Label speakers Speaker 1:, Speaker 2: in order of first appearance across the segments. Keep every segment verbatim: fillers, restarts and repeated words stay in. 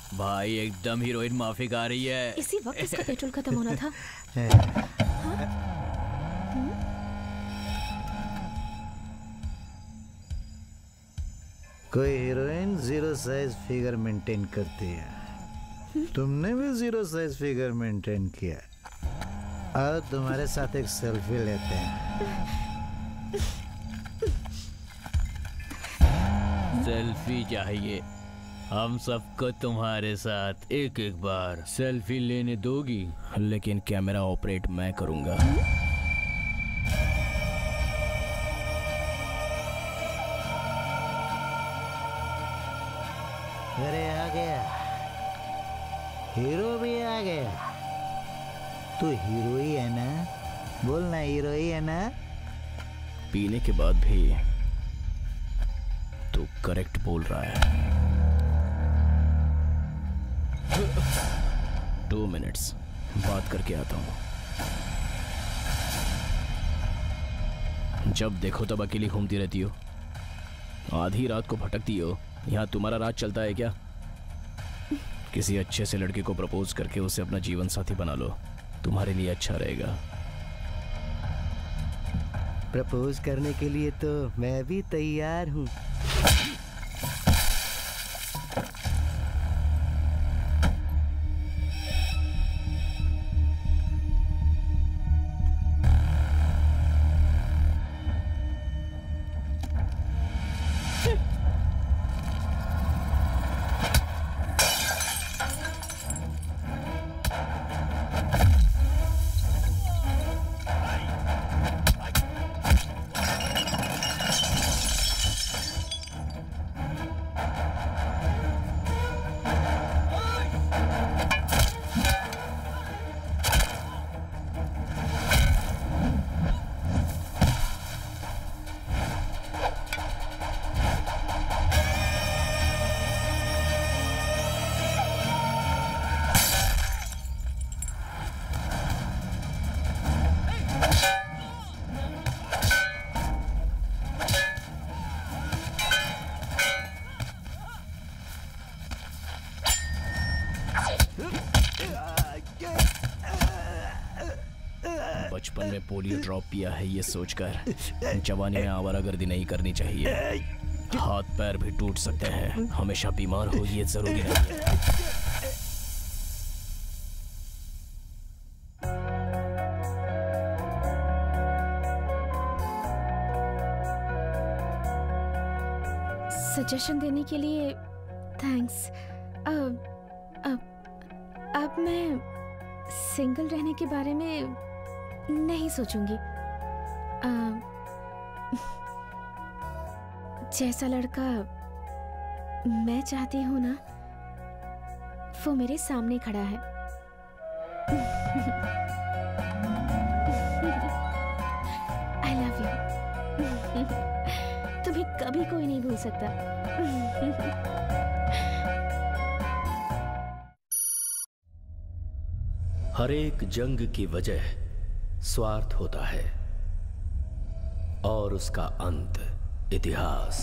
Speaker 1: भाई एकदम हीरोइन माफिक आ रही है।
Speaker 2: इसी वक्त इसका पेट्रोल खत्म होना था।
Speaker 3: कोई heroine zero size figure maintain करती है, तुमने भी जीरो साइज फिगर मेंटेन किया। और तुम्हारे साथ एक सेल्फी लेते हैं।
Speaker 1: सेल्फी चाहिए हम सबको तुम्हारे साथ एक एक बार सेल्फी लेने दोगी, लेकिन कैमरा ऑपरेट मैं करूंगा।
Speaker 3: अरे आ गया, हीरो भी आ गया। तू हीरो ही है ना? बोलना हीरो ही है ना?
Speaker 1: पीने के बाद भी तू करेक्ट बोल रहा है। टू मिनट्स बात करके आता हूं। जब देखो तब अकेली घूमती रहती हो, आधी रात को भटकती हो। यहाँ तुम्हारा राज चलता है क्या? किसी अच्छे से लड़के को प्रपोज करके उसे अपना जीवन साथी बना लो, तुम्हारे लिए अच्छा रहेगा।
Speaker 4: प्रपोज करने के लिए तो मैं भी तैयार हूँ।
Speaker 1: बचपन में पोलियो ड्रॉप पिया है ये सोचकर जवानी में आवारागर्दी नहीं करनी चाहिए। हाथ पैर भी टूट सकते हैं, हमेशा बीमार हो ये जरूरी नहीं है।
Speaker 2: सजेशन देने के लिए थैंक्स। अब अब अब मैं सिंगल रहने के बारे में नहीं सोचूंगी। आ, जैसा लड़का मैं चाहती हूँ ना, वो मेरे सामने खड़ा है। I love you. तुम्हें कभी कोई नहीं भूल सकता।
Speaker 5: हर एक जंग की वजह स्वार्थ होता है और उसका अंत इतिहास।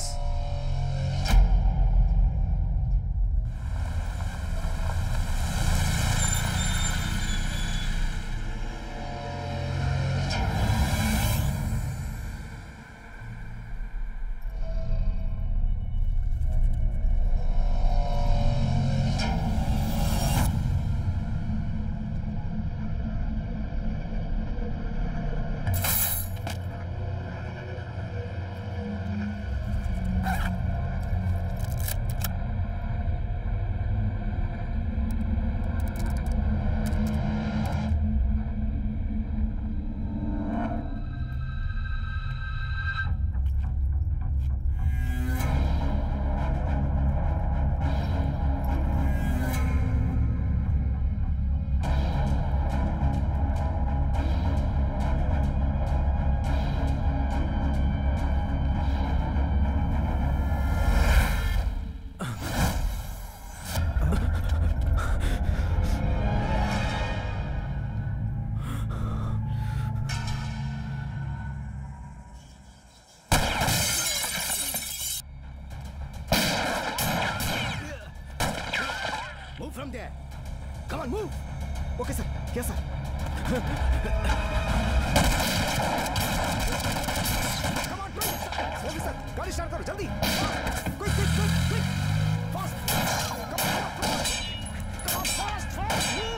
Speaker 6: On move. Okay sir, yes sir. Come on quick. Okay sir, गाड़ी स्टार्ट करो जल्दी। Quick quick quick quick fast. Come on come on fast fast move.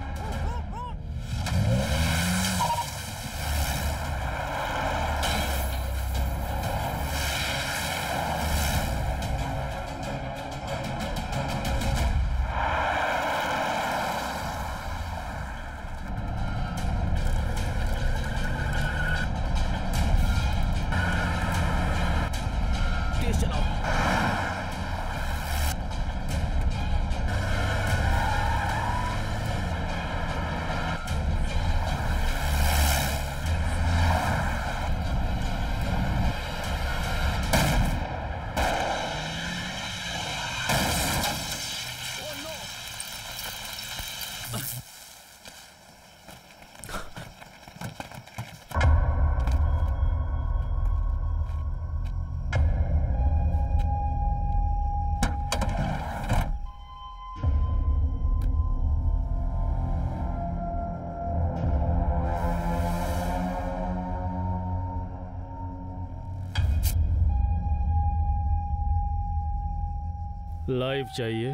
Speaker 7: Live चाहिए?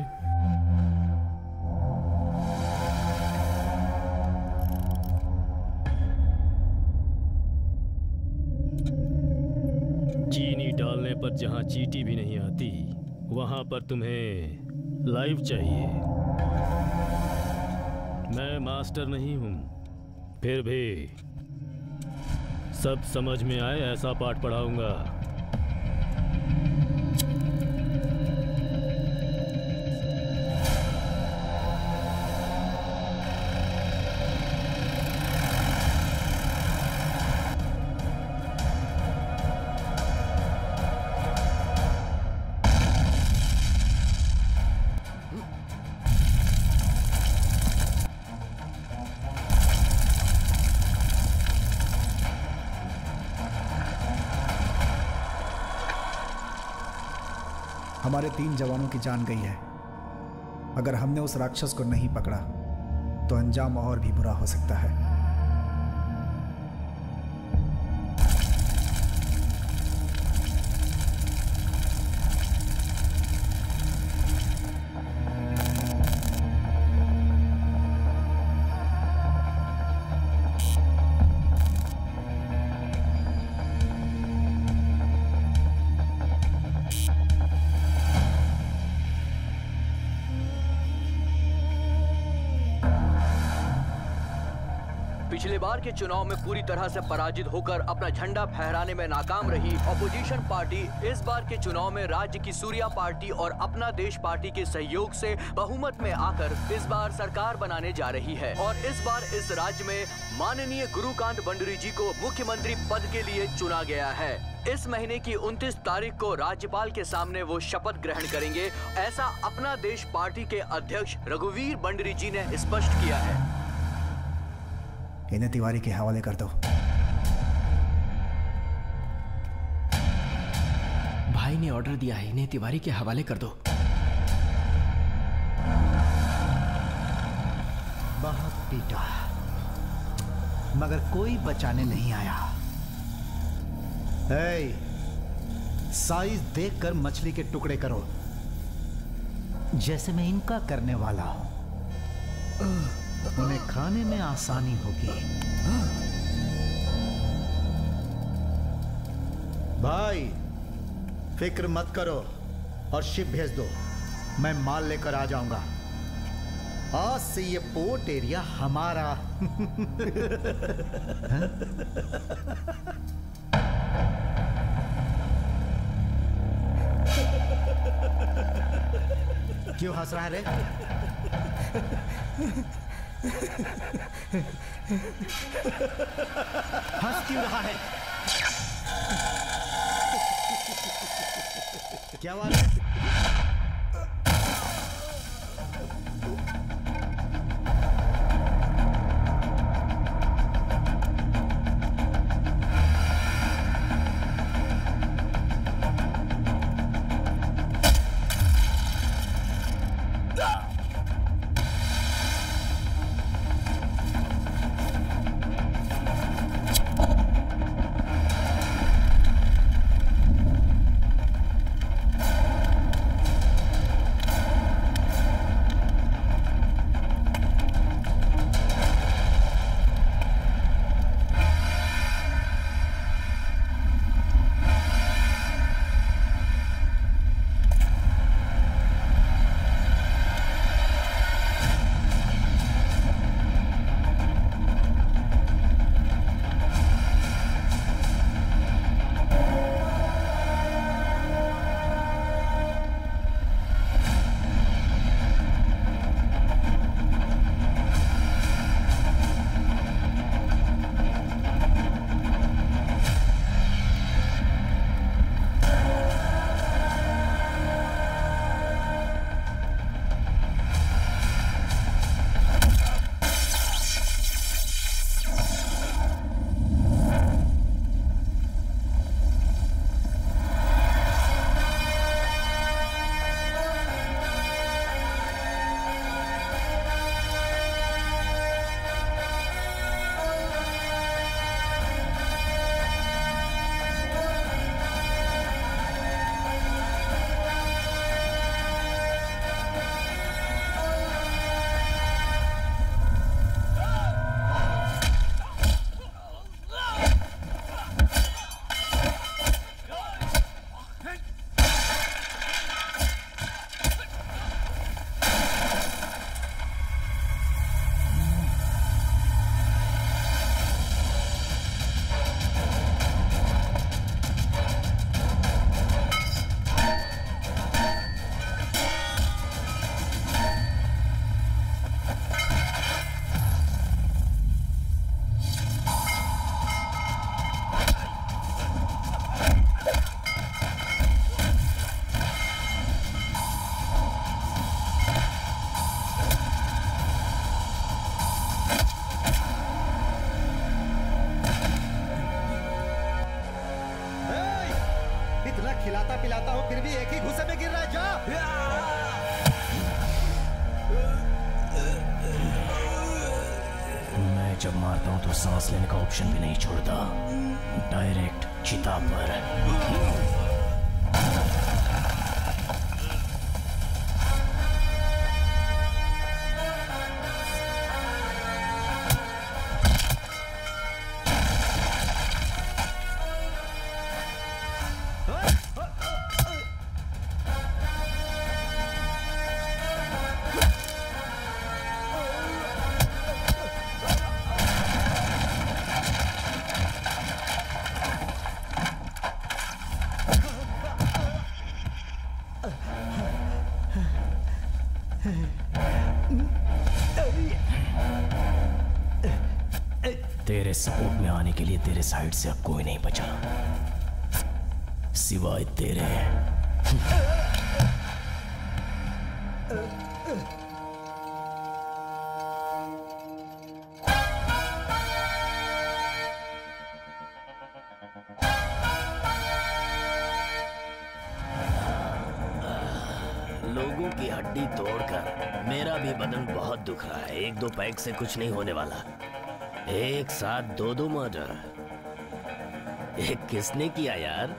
Speaker 7: चीनी डालने पर जहां चींटी भी नहीं आती, वहां पर तुम्हें लाइव चाहिए। मैं मास्टर नहीं हूं, फिर भी सब समझ में आए ऐसा पाठ पढ़ाऊंगा।
Speaker 6: हमारे तीन जवानों की जान गई है। अगर हमने उस राक्षस को नहीं पकड़ा तो अंजाम और भी बुरा हो सकता है।
Speaker 8: पिछले बार के चुनाव में पूरी तरह से पराजित होकर अपना झंडा फहराने में नाकाम रही ऑपोजिशन पार्टी इस बार के चुनाव में राज्य की सूर्या पार्टी और अपना देश पार्टी के सहयोग से बहुमत में आकर इस बार सरकार बनाने जा रही है। और इस बार इस राज्य में माननीय गुरुकांत बंडरी जी को मुख्यमंत्री पद के लिए चुना गया है। इस महीने की उनतीस तारीख को राज्यपाल के सामने वो शपथ ग्रहण करेंगे, ऐसा अपना देश पार्टी के अध्यक्ष रघुवीर बंडरी जी ने स्पष्ट किया है।
Speaker 6: इन्हें तिवारी के हवाले कर दो।
Speaker 9: भाई ने ऑर्डर दिया है, इन्हें तिवारी के हवाले कर दो।
Speaker 3: बहुत पीटा मगर कोई बचाने नहीं आया। ए, साइज देखकर मछली के टुकड़े करो, जैसे मैं इनका करने वाला हूं। उन्हें खाने में आसानी होगी। भाई फिक्र मत करो और शिप भेज दो, मैं माल लेकर आ जाऊंगा। आज से ये पोर्ट एरिया हमारा। क्यों हंस रहा है रे? हंस क्यों रहा है? क्या बात है?
Speaker 6: खिलाता पिलाता हूँ फिर भी एक ही घुसे में गिर रहा है। जा।
Speaker 1: मैं जब मारता हूं तो सांस लेने का ऑप्शन भी नहीं छोड़ता, डायरेक्ट चिता पर। तेरे सपोर्ट में आने के लिए तेरे साइड से अब कोई नहीं बचा सिवाय तेरे।
Speaker 5: लोगों की हड्डी तोड़कर मेरा भी बदन बहुत दुख रहा है। एक दो पैक से कुछ नहीं होने वाला। एक साथ दो दो मर्डर, एक किसने किया यार?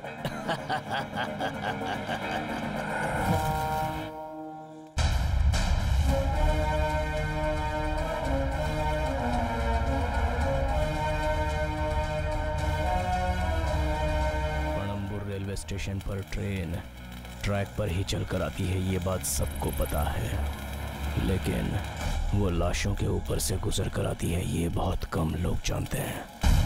Speaker 1: पणंबुर रेलवे स्टेशन पर ट्रेन ट्रैक पर ही चलकर आती है, ये बात सबको पता है, लेकिन वो लाशों के ऊपर से गुजर कर आती है, ये बहुत कम लोग जानते हैं।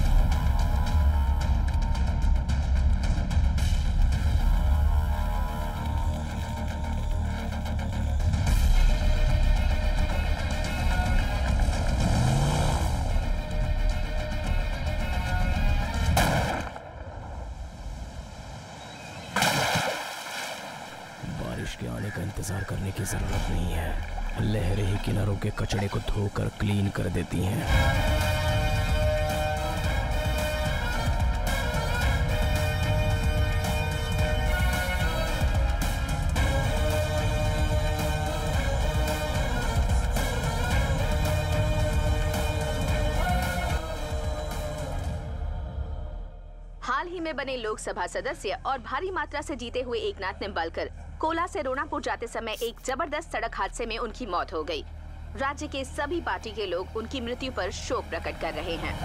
Speaker 1: बारिश के आने का इंतजार करने की जरूरत नहीं है, लहरें ही किनारों के कचड़े को धोकर क्लीन कर देती हैं।
Speaker 10: हाल ही में बने लोकसभा सदस्य और भारी मात्रा से जीते हुए एकनाथ निंबालकर कोला से रोणापुर जाते समय एक जबरदस्त सड़क हादसे में उनकी मौत हो गई। राज्य के सभी पार्टी के लोग उनकी मृत्यु पर शोक प्रकट कर रहे हैं।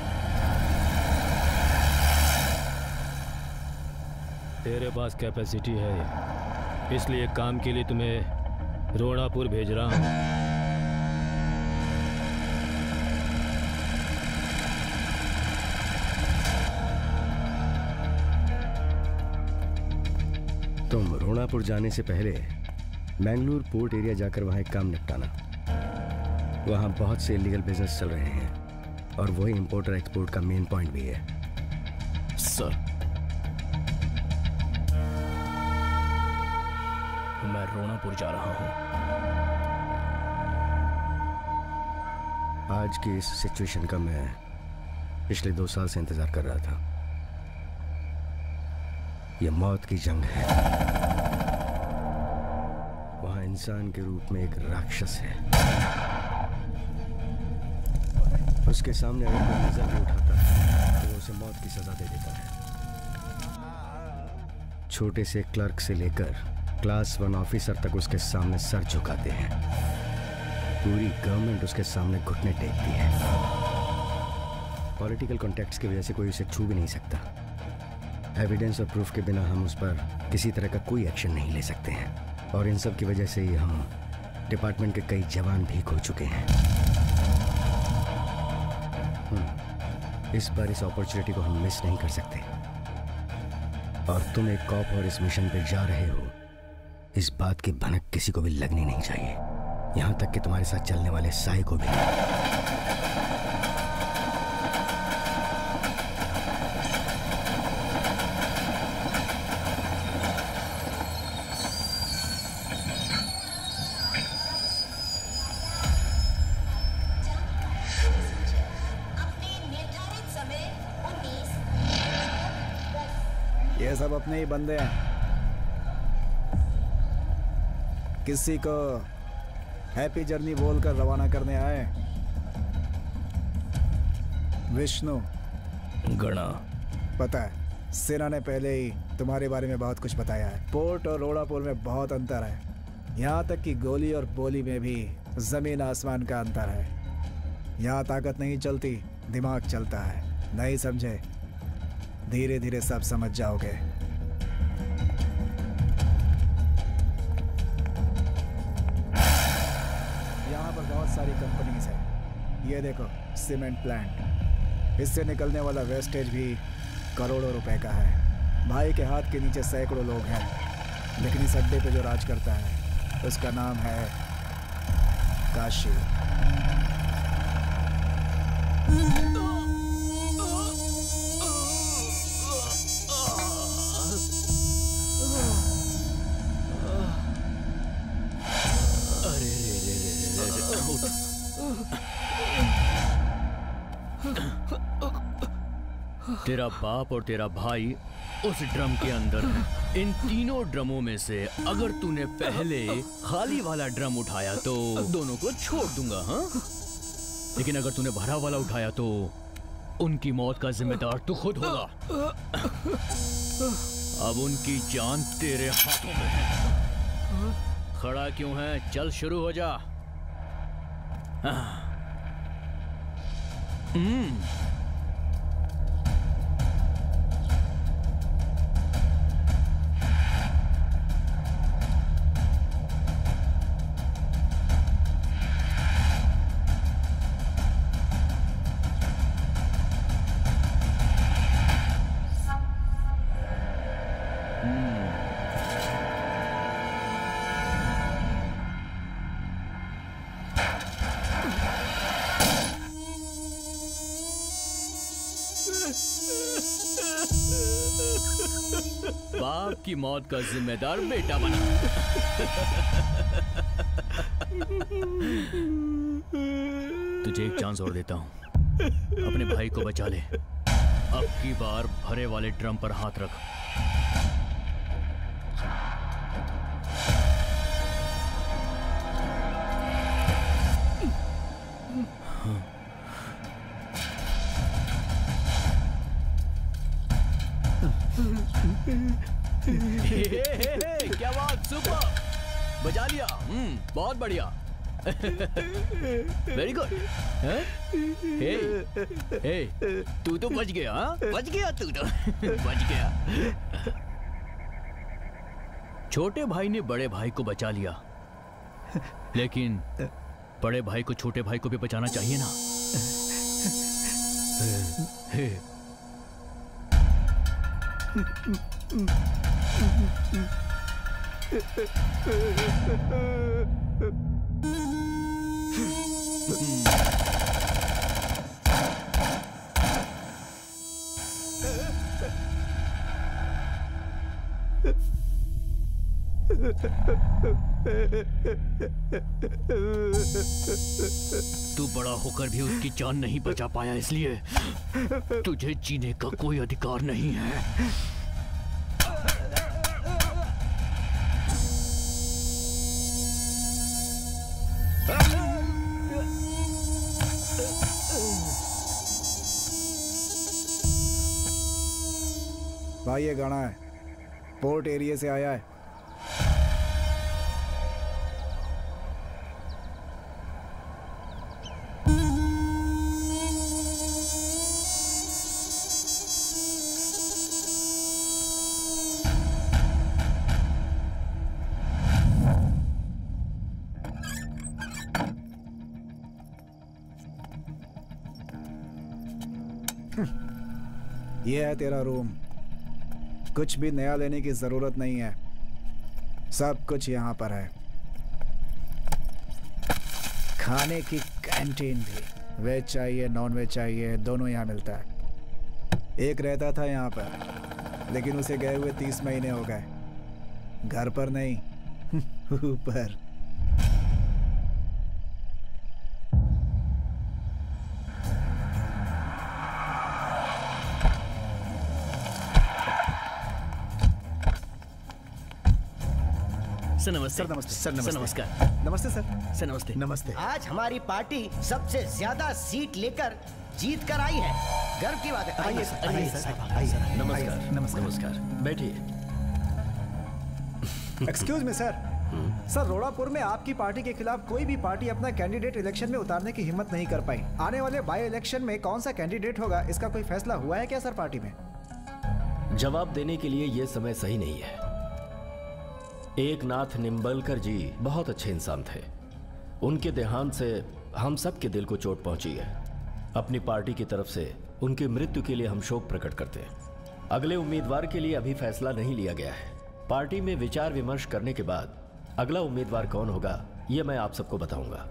Speaker 7: तेरे पास कैपेसिटी है, इसलिए काम के लिए तुम्हें रोणापुर भेज रहा हूँ।
Speaker 11: तुम रोणापुर जाने से पहले मैंगलोर पोर्ट एरिया जाकर वहां एक काम निपटाना। वहां बहुत से इलीगल बिजनेस चल रहे हैं और वही इंपोर्टर एक्सपोर्ट का मेन पॉइंट भी है।
Speaker 1: सर, मैं रोणापुर जा रहा हूं।
Speaker 11: आज की इस सिचुएशन का मैं पिछले दो साल से इंतजार कर रहा था। यह मौत की जंग है। वहां इंसान के रूप में एक राक्षस है। उसके सामने अगर कोई नजर भी उठाता है तो वो उसे मौत की सजा दे देता है। छोटे से क्लर्क से लेकर क्लास वन ऑफिसर तक उसके सामने सर झुकाते हैं। पूरी गवर्नमेंट उसके सामने घुटने टेकती है। पॉलिटिकल कॉन्टेक्ट्स की वजह से कोई उसे छू भी नहीं सकता। एविडेंस और प्रूफ के बिना हम उस पर किसी तरह का कोई एक्शन नहीं ले सकते हैं। और इन सब की वजह से ही हम डिपार्टमेंट के कई जवान भी खो चुके हैं। इस बार इस अपॉर्चुनिटी को हम मिस नहीं कर सकते। और तुम एक कॉप और इस मिशन पे जा रहे हो, इस बात की भनक किसी को भी लगनी नहीं चाहिए, यहां तक कि तुम्हारे साथ चलने वाले साई को भी।
Speaker 6: ये सब अपने ही बंदे हैं। किसी को हैप्पी जर्नी बोलकर रवाना करने आए? विष्णु।
Speaker 1: गणा।
Speaker 6: पता है, सेना ने पहले ही तुम्हारे बारे में बहुत कुछ बताया है। पोर्ट और रोड़ापुर में बहुत अंतर है, यहाँ तक कि गोली और बोली में भी जमीन आसमान का अंतर है। यहाँ ताकत नहीं चलती, दिमाग चलता है। नहीं समझे? धीरे धीरे सब समझ जाओगे। यहाँ पर बहुत सारी कंपनीज है। ये देखो, सीमेंट प्लांट, इससे निकलने वाला वेस्टेज भी करोड़ों रुपए का है। भाई के हाथ के नीचे सैकड़ों लोग हैं, लेकिन इस अड्डे पे जो राज करता है उसका नाम है काशी।
Speaker 8: तेरा बाप और तेरा भाई उस ड्रम के अंदर है। इन तीनों ड्रमों में से अगर तूने पहले खाली वाला ड्रम उठाया तो दोनों को छोड़ दूंगा, हाँ? लेकिन अगर तूने भरा वाला उठाया तो उनकी मौत का जिम्मेदार तू खुद होगा। अब उनकी जान तेरे हाथों में है। खड़ा क्यों है? चल शुरू हो जा। हम्म बाप की मौत का जिम्मेदार बेटा बना। तुझे एक चांस और देता हूं, अपने भाई को बचा ले। अब की बार भरे वाले ड्रम पर हाथ रख। हे, हे, हे, क्या बात, सुपर, बजा लिया। हम्म, बहुत बढ़िया। Very good. हे हे, तू तो बच गया, हाँ? बच गया तू तो बच गया। छोटे भाई ने बड़े भाई को बचा लिया, लेकिन बड़े भाई को छोटे भाई को भी बचाना चाहिए ना। हे, हे। तू बड़ा होकर भी उसकी जान नहीं बचा पाया, इसलिए तुझे जीने का कोई अधिकार नहीं है।
Speaker 6: भाई ये गाना है, पोर्ट एरिया से आया है। ये है तेरा रूम। कुछ भी नया लेने की जरूरत नहीं है, सब कुछ यहाँ पर है। खाने की कैंटीन भी, वेज चाहिए नॉन वेज चाहिए दोनों यहाँ मिलता है। एक रहता था यहाँ पर, लेकिन उसे गए हुए तीस महीने हो गए। घर पर नहीं, ऊपर।
Speaker 12: सर नमस्ते।
Speaker 6: सर नमस्ते।
Speaker 12: सर नमस्ते।
Speaker 6: नमस्कार। नमस्ते सर।
Speaker 12: सर नमस्ते।
Speaker 6: नमस्ते।
Speaker 13: आज हमारी पार्टी सबसे ज्यादा सीट लेकर जीत कर आई है, गर्व की बात है।
Speaker 6: आइए सर, आइए सर, आइए।
Speaker 5: नमस्कार।
Speaker 6: नमस्कार।
Speaker 5: नमस्कार। बैठिए।
Speaker 6: Excuse me sir. Sir, Rorapur में आपकी पार्टी के खिलाफ कोई भी पार्टी अपना कैंडिडेट इलेक्शन में उतारने की हिम्मत नहीं कर पाई। आने वाले बाई इलेक्शन में कौन सा कैंडिडेट होगा, इसका कोई फैसला हुआ है क्या सर पार्टी में?
Speaker 5: जवाब देने के लिए यह समय सही नहीं है। एक नाथ निम्बलकर जी बहुत अच्छे इंसान थे। उनके देहांत से हम सब के दिल को चोट पहुंची है। अपनी पार्टी की तरफ से उनकी मृत्यु के लिए हम शोक प्रकट करते हैं। अगले उम्मीदवार के लिए अभी फैसला नहीं लिया गया है। पार्टी में विचार विमर्श करने के बाद अगला उम्मीदवार कौन होगा यह मैं आप सबको बताऊंगा।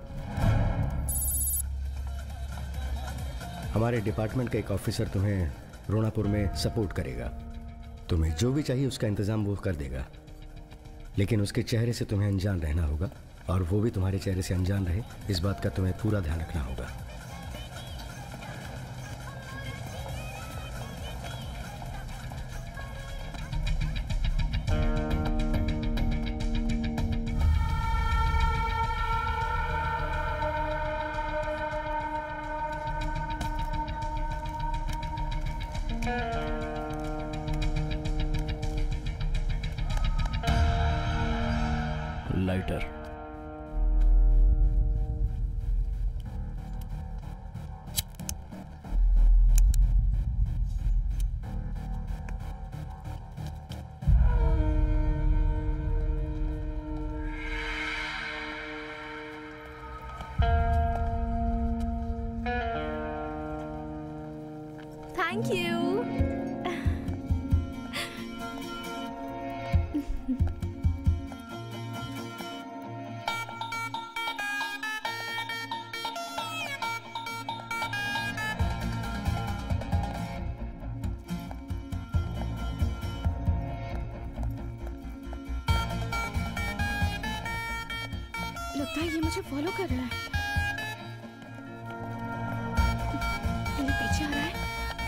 Speaker 11: हमारे डिपार्टमेंट का एक ऑफिसर तुम्हें रोणापुर में सपोर्ट करेगा। तुम्हें जो भी चाहिए उसका इंतजाम वो कर देगा, लेकिन उसके चेहरे से तुम्हें अनजान रहना होगा और वो भी तुम्हारे चेहरे से अनजान रहे, इस बात का तुम्हें पूरा ध्यान रखना होगा।
Speaker 1: लाइटर।
Speaker 2: Thank you. लगता है ये मुझे फॉलो कर रहा है। ये पीछे आ रहा है।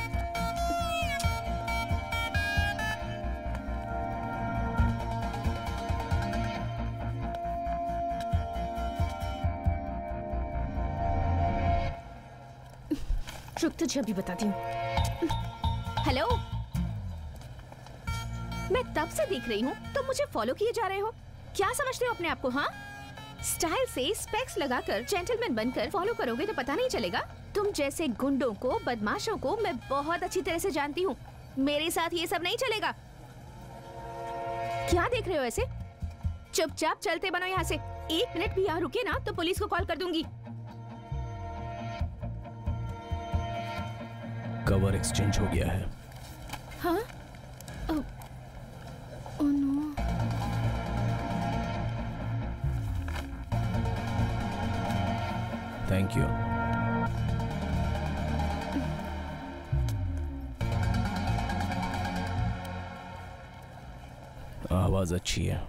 Speaker 2: रुक, तुझे अभी बताती हूँ। हेलो, मैं तब से देख रही हूँ तुम मुझे फॉलो किए जा रहे हो। क्या समझते हो अपने आप को? हाँ, स्टाइल से स्पेक्स लगाकर जेंटलमैन बनकर फॉलो करोगे तो पता नहीं चलेगा। तुम जैसे गुंडों को, बदमाशों को मैं बहुत अच्छी तरह से जानती हूँ। मेरे साथ ये सब नहीं चलेगा। क्या देख रहे हो ऐसे? चुपचाप चलते बनो यहाँ से। एक मिनट भी यहाँ रुके ना तो पुलिस को कॉल कर दूंगी।
Speaker 1: कवर एक्सचेंज हो गया है।
Speaker 2: हाँ? Oh, oh no.
Speaker 1: Thank you. आवाज अच्छी है।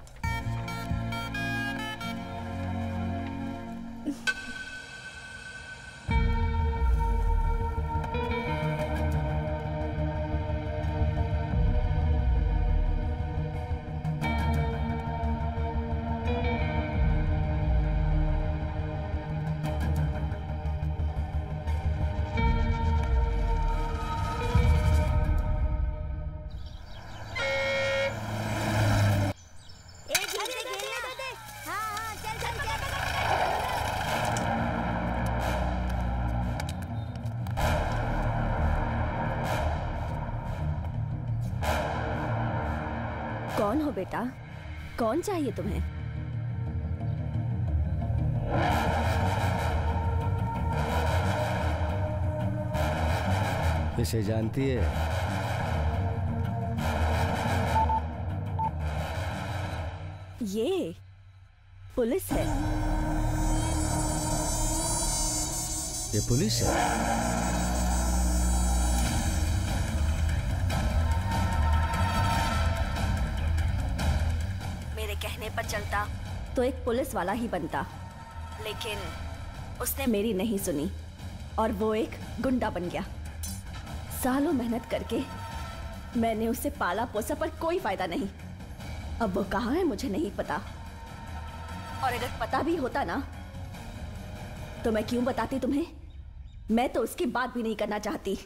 Speaker 14: कौन हो बेटा? कौन चाहिए तुम्हें?
Speaker 11: इसे जानती है?
Speaker 14: ये पुलिस है।
Speaker 11: ये पुलिस है?
Speaker 14: मेरे कहने पर चलता तो एक पुलिस वाला ही बनता, लेकिन उसने मेरी नहीं सुनी और वो एक गुंडा बन गया। सालों मेहनत करके मैंने उसे पाला पोसा पर कोई फायदा नहीं। अब वो कहाँ है मुझे नहीं पता, और अगर पता भी होता ना तो मैं क्यों बताती तुम्हें? मैं तो उसकी बात भी नहीं करना चाहती।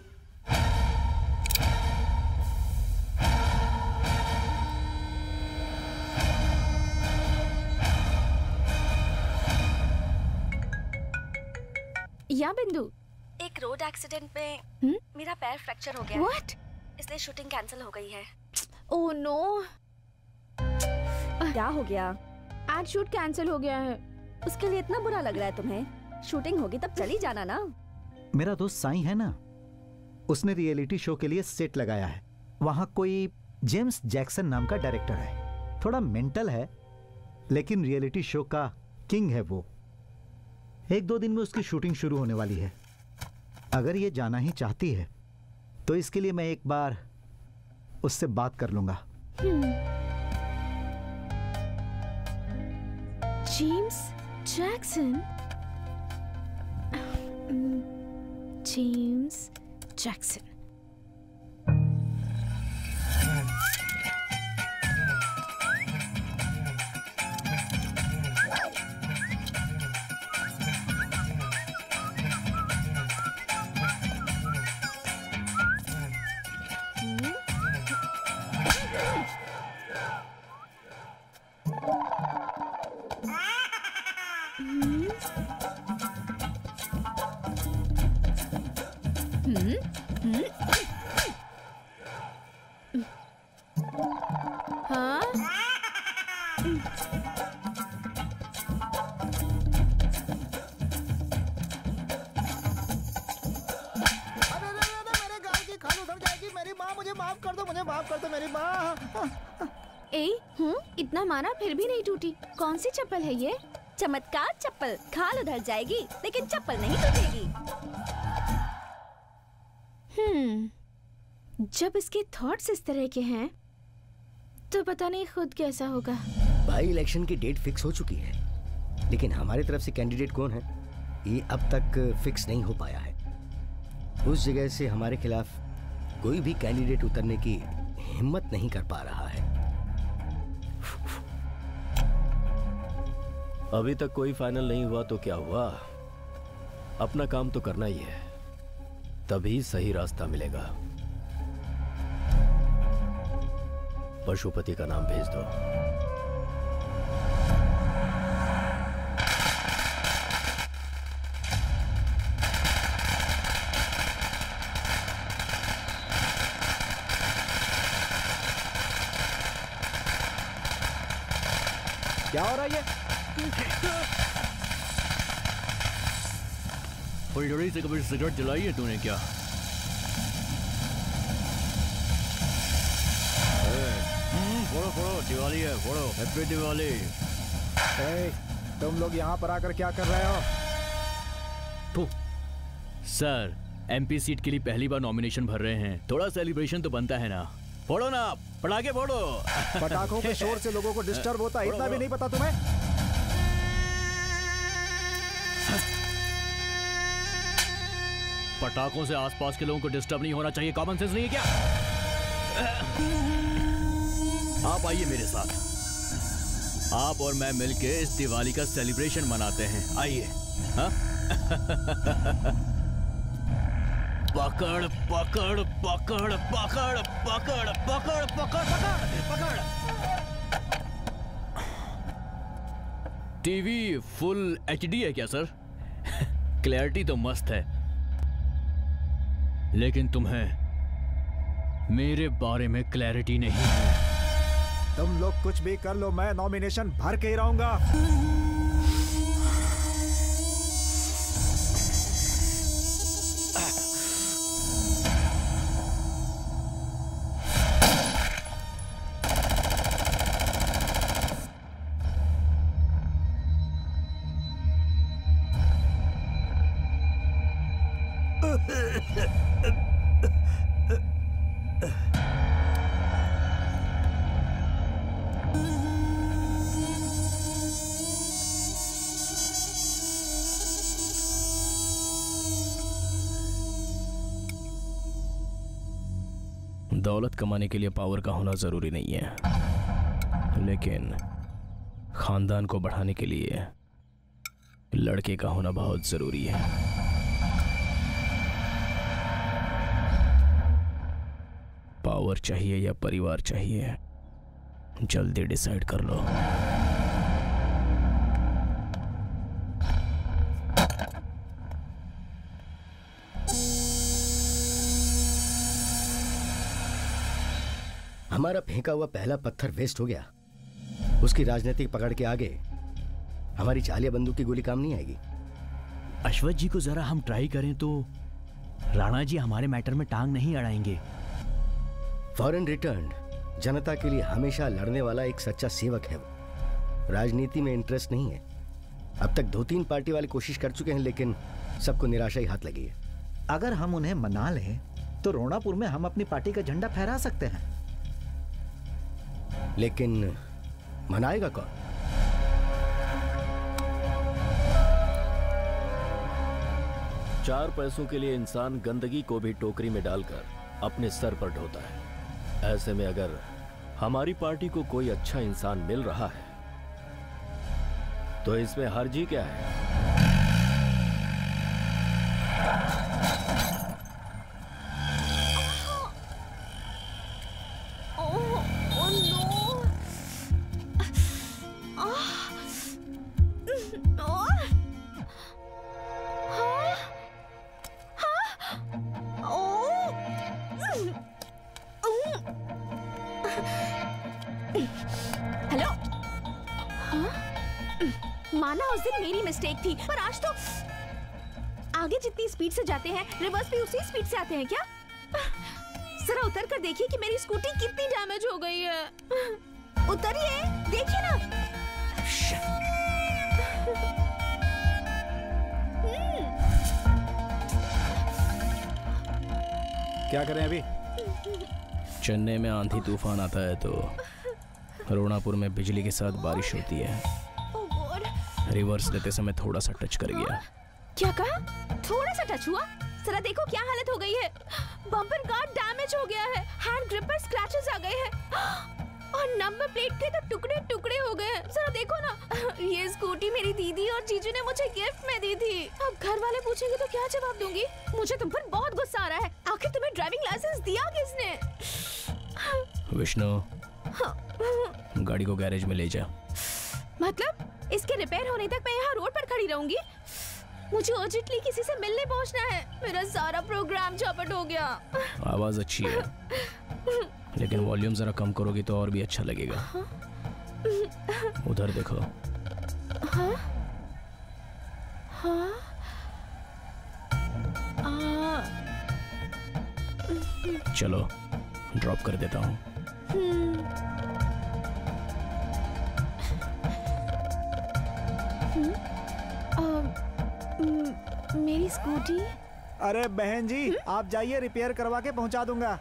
Speaker 2: या बिंदु,
Speaker 14: एक रोड एक्सीडेंट में
Speaker 2: हुँ?
Speaker 14: मेरा पैर फ्रैक्चर हो गया।
Speaker 2: What?
Speaker 14: इसलिए शूटिंग कैंसिल हो गई है।
Speaker 2: Oh no.
Speaker 14: क्या हो गया?
Speaker 2: आज शूट कैंसिल हो गया है।
Speaker 14: उसके लिए इतना बुरा लग रहा है तुम्हें? शूटिंग होगी तब चली जाना ना।
Speaker 3: मेरा दोस्त साईं है ना, उसने रियलिटी शो के लिए सेट लगाया है। वहां कोई जेम्स जैक्सन नाम का डायरेक्टर है। थोड़ा मेंटल है लेकिन रियलिटी शो का किंग है वो। एक दो दिन में उसकी शूटिंग शुरू होने वाली है। अगर ये जाना ही चाहती है तो इसके लिए मैं एक बार उससे बात कर लूंगा।
Speaker 2: James Jackson, James Jackson. माना फिर भी नहीं टूटी। कौन सी चप्पल है ये?
Speaker 14: चमत्कार चप्पल। खाल उधर जाएगी लेकिन चप्पल नहीं टूटेगी।
Speaker 2: हम्म, जब इसके थॉट्स इस तरह के हैं तो पता नहीं खुद कैसा होगा।
Speaker 11: भाई इलेक्शन की डेट फिक्स हो चुकी है लेकिन हमारी तरफ से कैंडिडेट कौन है ये अब तक फिक्स नहीं हो पाया है। उस जगह से हमारे खिलाफ कोई भी कैंडिडेट उतरने की हिम्मत नहीं कर पा रहा है।
Speaker 5: अभी तक कोई फाइनल नहीं हुआ तो क्या हुआ, अपना काम तो करना ही है, तभी सही रास्ता मिलेगा। पशुपति का नाम भेज दो।
Speaker 6: क्या हो रहा है ये?
Speaker 1: फुलझड़ी से कभी सिगरेट जलाई है तूने क्या? फोड़ो फोड़ो, दिवाली है, फोड़ो। हैप्पी दिवाली।
Speaker 6: ए, तुम लोग यहाँ पर आकर क्या कर रहे हो?
Speaker 1: सर, एमपी सीट के लिए पहली बार नॉमिनेशन भर रहे हैं, थोड़ा सेलिब्रेशन तो बनता है ना। फोड़ो ना, पटाखे फोड़ो।
Speaker 6: पटाखों के शोर से लोगों को डिस्टर्ब होता है, इतना भी नहीं पता तुम्हें?
Speaker 1: पटाखों से आसपास के लोगों को डिस्टर्ब नहीं होना चाहिए, कॉमन सेंस नहीं है क्या? आप आइए मेरे साथ, आप और मैं मिलके इस दिवाली का सेलिब्रेशन मनाते हैं। आइए। हाँ? पकड़ पकड़ पकड़ पकड़ पकड़ पकड़ पकड़ पकड़ पकड़। टीवी फुल एचडी है क्या सर? क्लैरिटी तो मस्त है लेकिन तुम्हें मेरे बारे में क्लैरिटी नहीं है।
Speaker 6: तुम लोग कुछ भी कर लो, मैं नॉमिनेशन भर के ही रहूंगा।
Speaker 1: दौलत कमाने के लिए पावर का होना जरूरी नहीं है लेकिन खानदान को बढ़ाने के लिए लड़के का होना बहुत जरूरी है। पावर चाहिए या परिवार चाहिए, जल्दी डिसाइड कर लो।
Speaker 11: हमारा फेंका हुआ पहला पत्थर वेस्ट हो गया। उसकी राजनीतिक पकड़ के आगे हमारी चालिया बंदूक की गोली काम नहीं आएगी।
Speaker 12: अश्वथ जी को जरा हम ट्राई करें तो राणा जी हमारे मैटर में टांग नहीं अड़ाएंगे।
Speaker 11: फॉरेन रिटर्न जनता के लिए हमेशा लड़ने वाला एक सच्चा सेवक है वो। राजनीति में इंटरेस्ट नहीं है। अब तक दो तीन पार्टी वाले कोशिश कर चुके हैं, लेकिन सबको निराशा ही हाथ लगी है।
Speaker 3: अगर हम उन्हें मना लें तो रोणापुर में हम अपनी पार्टी का झंडा फहरा सकते हैं।
Speaker 11: लेकिन मनाएगा कौन?
Speaker 5: चार पैसों के लिए इंसान गंदगी को भी टोकरी में डालकर अपने सर पर ढोता है। ऐसे में अगर हमारी पार्टी को कोई अच्छा इंसान मिल रहा है तो इसमें हर्जी क्या है?
Speaker 2: हेलो। माना उस दिन मेरी मिस्टेक थी, पर आज तो आगे जितनी स्पीड से जाते हैं रिवर्स भी उसी स्पीड से आते हैं क्या? जरा उतर कर देखिए कि मेरी स्कूटी कितनी डैमेज हो गई है। उतरिए, देखिए ना।
Speaker 6: क्या करें अभी?
Speaker 1: चेन्नई में आंधी तूफान आता है तो रोणापुर में बिजली के साथ बारिश होती है। रिवर्स लेते समय थोड़ा सा टच कर गया।
Speaker 2: क्या कहा? थोड़ा सा टच हुआ? जरा देखो क्या हालत हो गई है। बम्पर गार्ड डैमेज हो गया है, हैंड ग्रिप पर स्क्रैचेस आ गए हैं और नंबर प्लेट के तो टुकड़े टुकड़े हो गए हैं। जरा देखो ना। ये स्कूटी मेरी दीदी और जीजू ने मुझे गिफ्ट में दी थी। अब घर वाले पूछेंगे तो क्या जवाब दूंगी? मुझे तुम पर बहुत गुस्सा आ रहा है। आखिर तुम्हें ड्राइविंग लाइसेंस दिया किसने?
Speaker 1: विष्णु, गाड़ी को गैरेज में ले जा।
Speaker 2: मतलब इसके रिपेयर होने तक मैं यहाँ रोड पर खड़ी रहूंगी? मुझे अर्जेंटली किसी से मिलने पहुँचना है। मेरा सारा प्रोग्राम चौपट हो गया।
Speaker 1: आवाज अच्छी है, लेकिन वॉल्यूम जरा कम करोगी तो और भी अच्छा लगेगा। उधर देखो।
Speaker 2: हाँ? हाँ? आ...
Speaker 1: चलो ड्रॉप कर देता हूँ।
Speaker 2: मेरी स्कूटी?
Speaker 6: अरे बहन जी, हुँ? आप जाइए, रिपेयर करवा के पहुंचा दूंगा।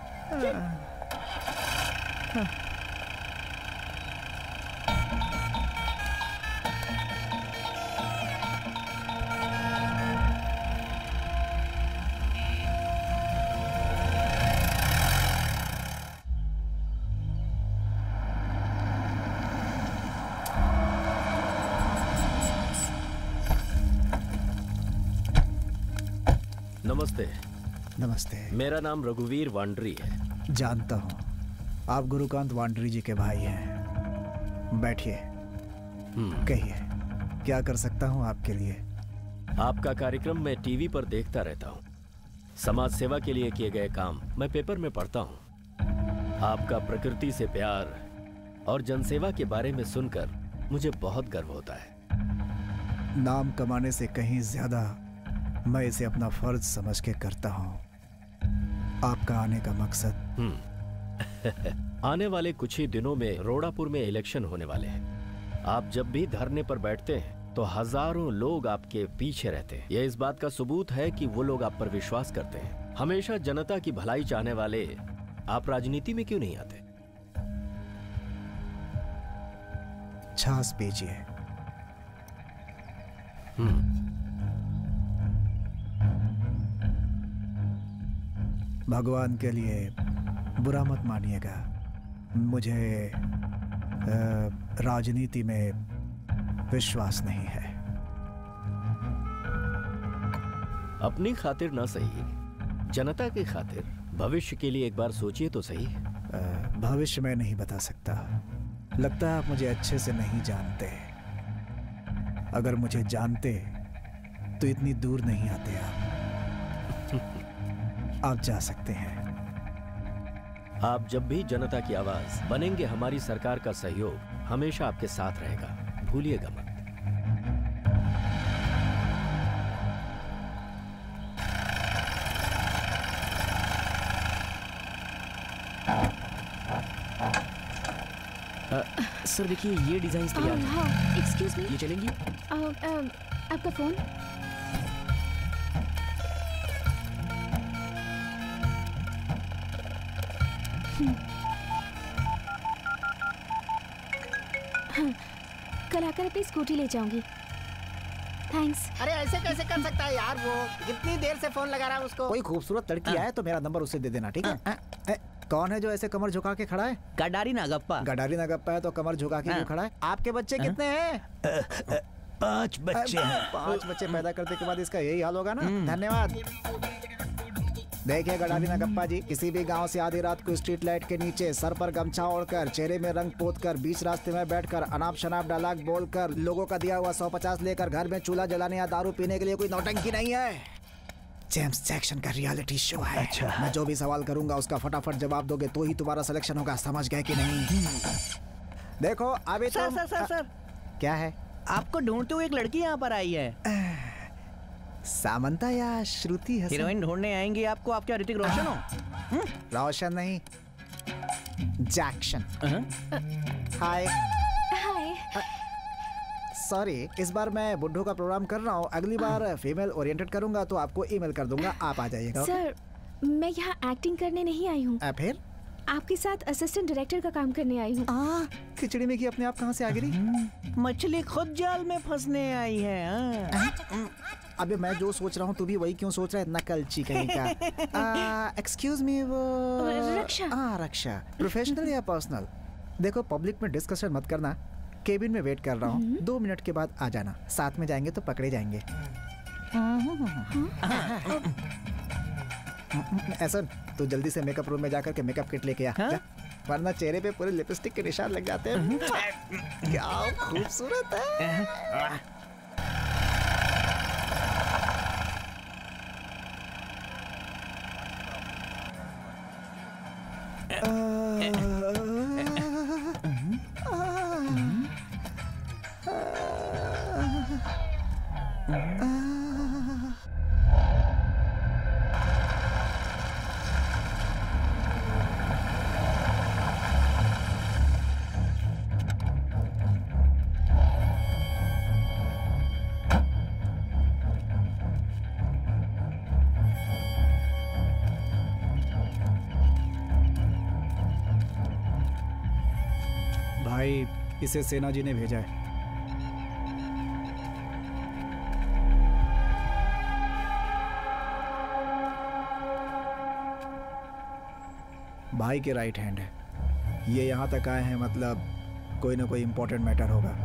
Speaker 5: नमस्ते।
Speaker 6: नमस्ते।
Speaker 5: मेरा नाम रघुवीर वांडरी है।
Speaker 6: जानता हूँ, आप गुरुकांत वांडरी जी के भाई हैं। बैठिए, कहिए क्या कर सकता हूँ आपके लिए?
Speaker 5: आपका कार्यक्रम मैं टीवी पर देखता रहता हूँ। समाज सेवा के लिए किए गए काम मैं पेपर में पढ़ता हूँ। आपका प्रकृति से प्यार और जनसेवा के बारे में सुनकर मुझे बहुत गर्व होता है।
Speaker 6: नाम कमाने से कहीं ज्यादा मैं इसे अपना फर्ज समझ के करता हूँ। आपका आने का मकसद?
Speaker 5: आने वाले कुछ ही दिनों में रोणापुर में इलेक्शन होने वाले हैं। आप जब भी धरने पर बैठते हैं तो हजारों लोग आपके पीछे रहते हैं। यह इस बात का सबूत है कि वो लोग आप पर विश्वास करते हैं। हमेशा जनता की भलाई चाहने वाले आप राजनीति में क्यों नहीं आते?
Speaker 6: छाछ पीजिए। भगवान के लिए बुरा मत मानिएगा। मुझे अ, राजनीति में विश्वास नहीं है।
Speaker 5: अपनी खातिर ना सही, जनता की खातिर, भविष्य के लिए एक बार सोचिए तो सही।
Speaker 6: अ, भविष्य में नहीं बता सकता। लगता है आप मुझे अच्छे से नहीं जानते। अगर मुझे जानते तो इतनी दूर नहीं आते आप। आप जा सकते हैं।
Speaker 5: आप जब भी जनता की आवाज बनेंगे, हमारी सरकार का सहयोग हमेशा आपके साथ रहेगा, भूलिएगा मत।
Speaker 12: सर देखिए ये डिजाइन तैयार हैं।
Speaker 2: हाँ, एक्सक्यूज मी,
Speaker 12: ये चलेंगी?
Speaker 2: आपका फोन। हाँ, कल आकर अपनी स्कूटी ले जाऊंगी। थैंक्स।
Speaker 15: अरे ऐसे कैसे कर सकता है यार, वो कितनी देर से फोन लगा रहा है उसको।
Speaker 6: कोई खूबसूरत लड़की आए तो मेरा नंबर उसे दे देना, ठीक है? आ, आ, कौन है जो ऐसे कमर झुका के खड़ा है?
Speaker 15: गडारी नागप्पा।
Speaker 6: गडारी नागप्पा है तो कमर झुका के क्यों खड़ा है? आपके बच्चे कितने हैं?
Speaker 3: पांच बच्चे हैं।
Speaker 6: पांच बच्चे पैदा करने के बाद इसका यही हाल होगा ना। धन्यवाद। देखिए गडारी नागप्पा जी, किसी भी गांव से आधी रात को स्ट्रीट लाइट के नीचे सर पर गमछा ओढ़कर, चेहरे में रंग पोतकर, बीच रास्ते में बैठकर अनाप शनाप डायलॉग बोलकर, लोगों का दिया हुआ सौ पचास लेकर घर में चूल्हा जलाने या दारू पीने के लिए कोई नौटंकी नहीं है। जेम्स जैक्सन का रियलिटी शो है। अच्छा। मैं जो भी सवाल करूंगा उसका फटाफट जवाब दोगे तो ही तुम्हारा सिलेक्शन होगा। समझ गए कि नहीं? देखो अभी
Speaker 15: सर
Speaker 6: तुम...
Speaker 15: सर सर सर
Speaker 6: क्या है?
Speaker 15: आपको ढूंढते हुए एक लड़की यहाँ पर आई है।
Speaker 6: सामंता या श्रुति हसन?
Speaker 15: हीरोइन ढूंढने आएंगी आपको। आप क्या ऋतिक रोशन हो?
Speaker 6: रोशन नहीं, जैक्सन। हाय।
Speaker 2: हाय।
Speaker 6: सॉरी, इस बार मैं बुड्ढो का प्रोग्राम कर रहा हूँ। अगली बार फीमेल ओरिएंटेड करूंगा तो आपको ईमेल कर दूंगा, आप आ जाइएगा।
Speaker 2: सर मैं यहाँ एक्टिंग करने नहीं आई हूँ।
Speaker 6: फिर
Speaker 2: आपके साथ असिस्टेंट डायरेक्टर का काम करने आई हूँ।
Speaker 6: खिचड़ी में की अपने आप कहाँ से आ गिरी?
Speaker 15: मछली खुद जाल में फंसने आई है।
Speaker 6: अबे मैं जो सोच रहा हूँ तू भी वही क्यों सोच रहा है? नकलची कहीं का। एक्सक्यूज मी, वो
Speaker 2: रक्षा।
Speaker 6: हाँ रक्षा। प्रोफेशनल या पर्सनल? देखो पब्लिक में डिस्कशन मत करना, केबिन में वेट कर रहा हूँ। दो मिनट के बाद आ जाना, साथ में जाएंगे तो पकड़े जाएंगे। ऐसा तू जल्दी से मेकअप रूम में जाकर के मेकअप किट लेके आ, वरना चेहरे पे पूरे लिपस्टिक के निशान लग जाते हैं। क्या खूबसूरत है। भाई इसे सेना जी ने भेजा है। भाई के राइट हैंड है ये। यहाँ तक आए हैं मतलब कोई ना कोई इम्पोर्टेंट मैटर होगा।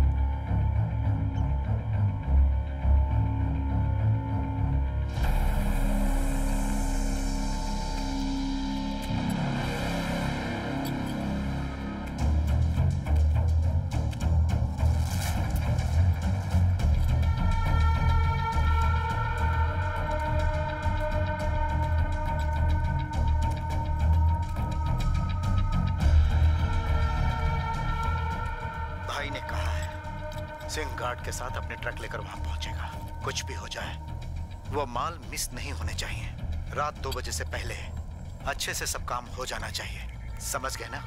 Speaker 3: के साथ अपने ट्रक लेकर वहां पहुंचेगा। कुछ भी हो जाए वो माल मिस नहीं होने चाहिए। रात दो बजे से पहले अच्छे से सब काम हो जाना चाहिए। समझ गए ना?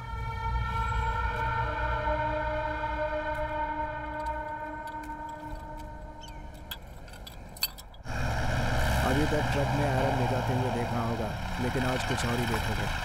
Speaker 6: अभी तक ट्रक में आयरन ले जाते हुए देखा होगा, लेकिन आज कुछ और ही देखोगे।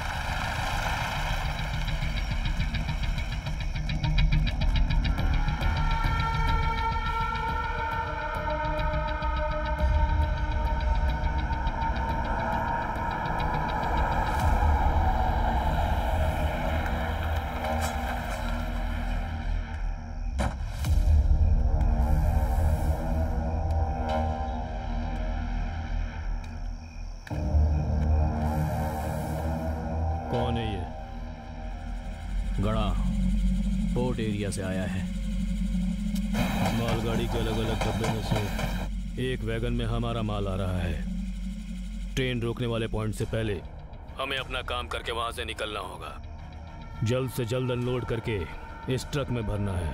Speaker 1: एरिया से आया है।
Speaker 7: मालगाड़ी के अलग अलग डब्बे में से एक वैगन में हमारा माल आ रहा है। ट्रेन रोकने वाले पॉइंट से पहले हमें अपना काम करके वहां से निकलना होगा। जल्द से जल्द अनलोड करके इस ट्रक में भरना है।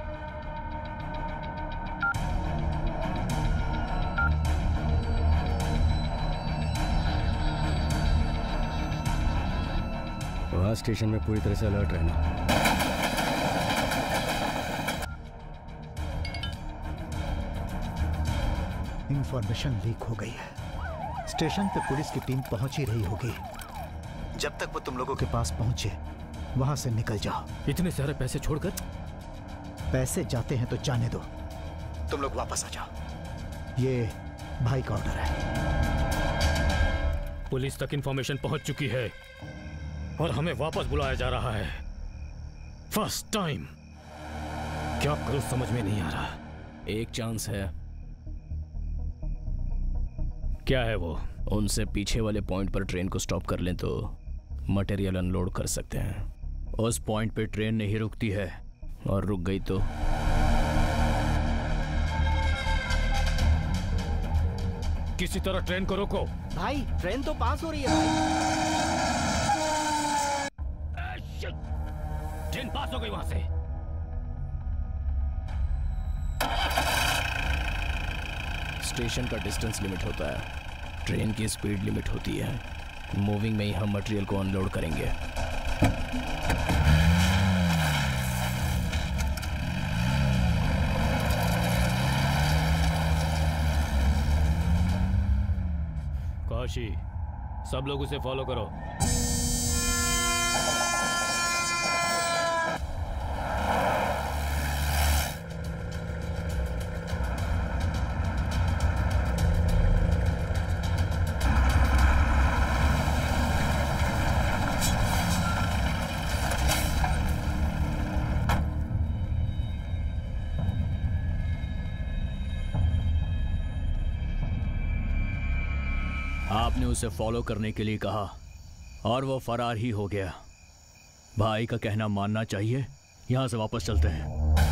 Speaker 11: वहां स्टेशन में पूरी तरह से अलर्ट रहना।
Speaker 3: इंफॉर्मेशन लीक हो गई है। स्टेशन पे पुलिस की टीम पहुंच ही रही होगी। जब तक वो तुम लोगों के पास पहुंचे वहां से निकल जाओ।
Speaker 7: इतने सारे पैसे छोड़कर?
Speaker 3: पैसे जाते हैं तो जाने दो, तुम लोग वापस आ जाओ। ये भाई का ऑर्डर है।
Speaker 7: पुलिस तक इंफॉर्मेशन पहुंच चुकी है और हमें वापस बुलाया जा रहा है। First time. क्या करूं समझ में नहीं आ रहा।
Speaker 1: एक चांस है।
Speaker 7: क्या है वो?
Speaker 1: उनसे पीछे वाले पॉइंट पर ट्रेन को स्टॉप कर लें तो मटेरियल अनलोड कर सकते हैं।
Speaker 12: उस पॉइंट पे ट्रेन नहीं रुकती है।
Speaker 1: और रुक गई तो?
Speaker 7: किसी तरह ट्रेन को रोको।
Speaker 15: भाई ट्रेन तो पास हो रही है भाई।
Speaker 7: ट्रेन पास हो गई वहां से।
Speaker 1: स्टेशन का डिस्टेंस लिमिट होता है, ट्रेन की स्पीड लिमिट होती है। मूविंग में ही हम मटेरियल को अनलोड करेंगे।
Speaker 7: काशी, सब लोग उसे फॉलो करो।
Speaker 12: आपने उसे फॉलो करने के लिए कहा और वो फरार ही हो गया। भाई का कहना मानना चाहिए। यहां से वापस चलते हैं।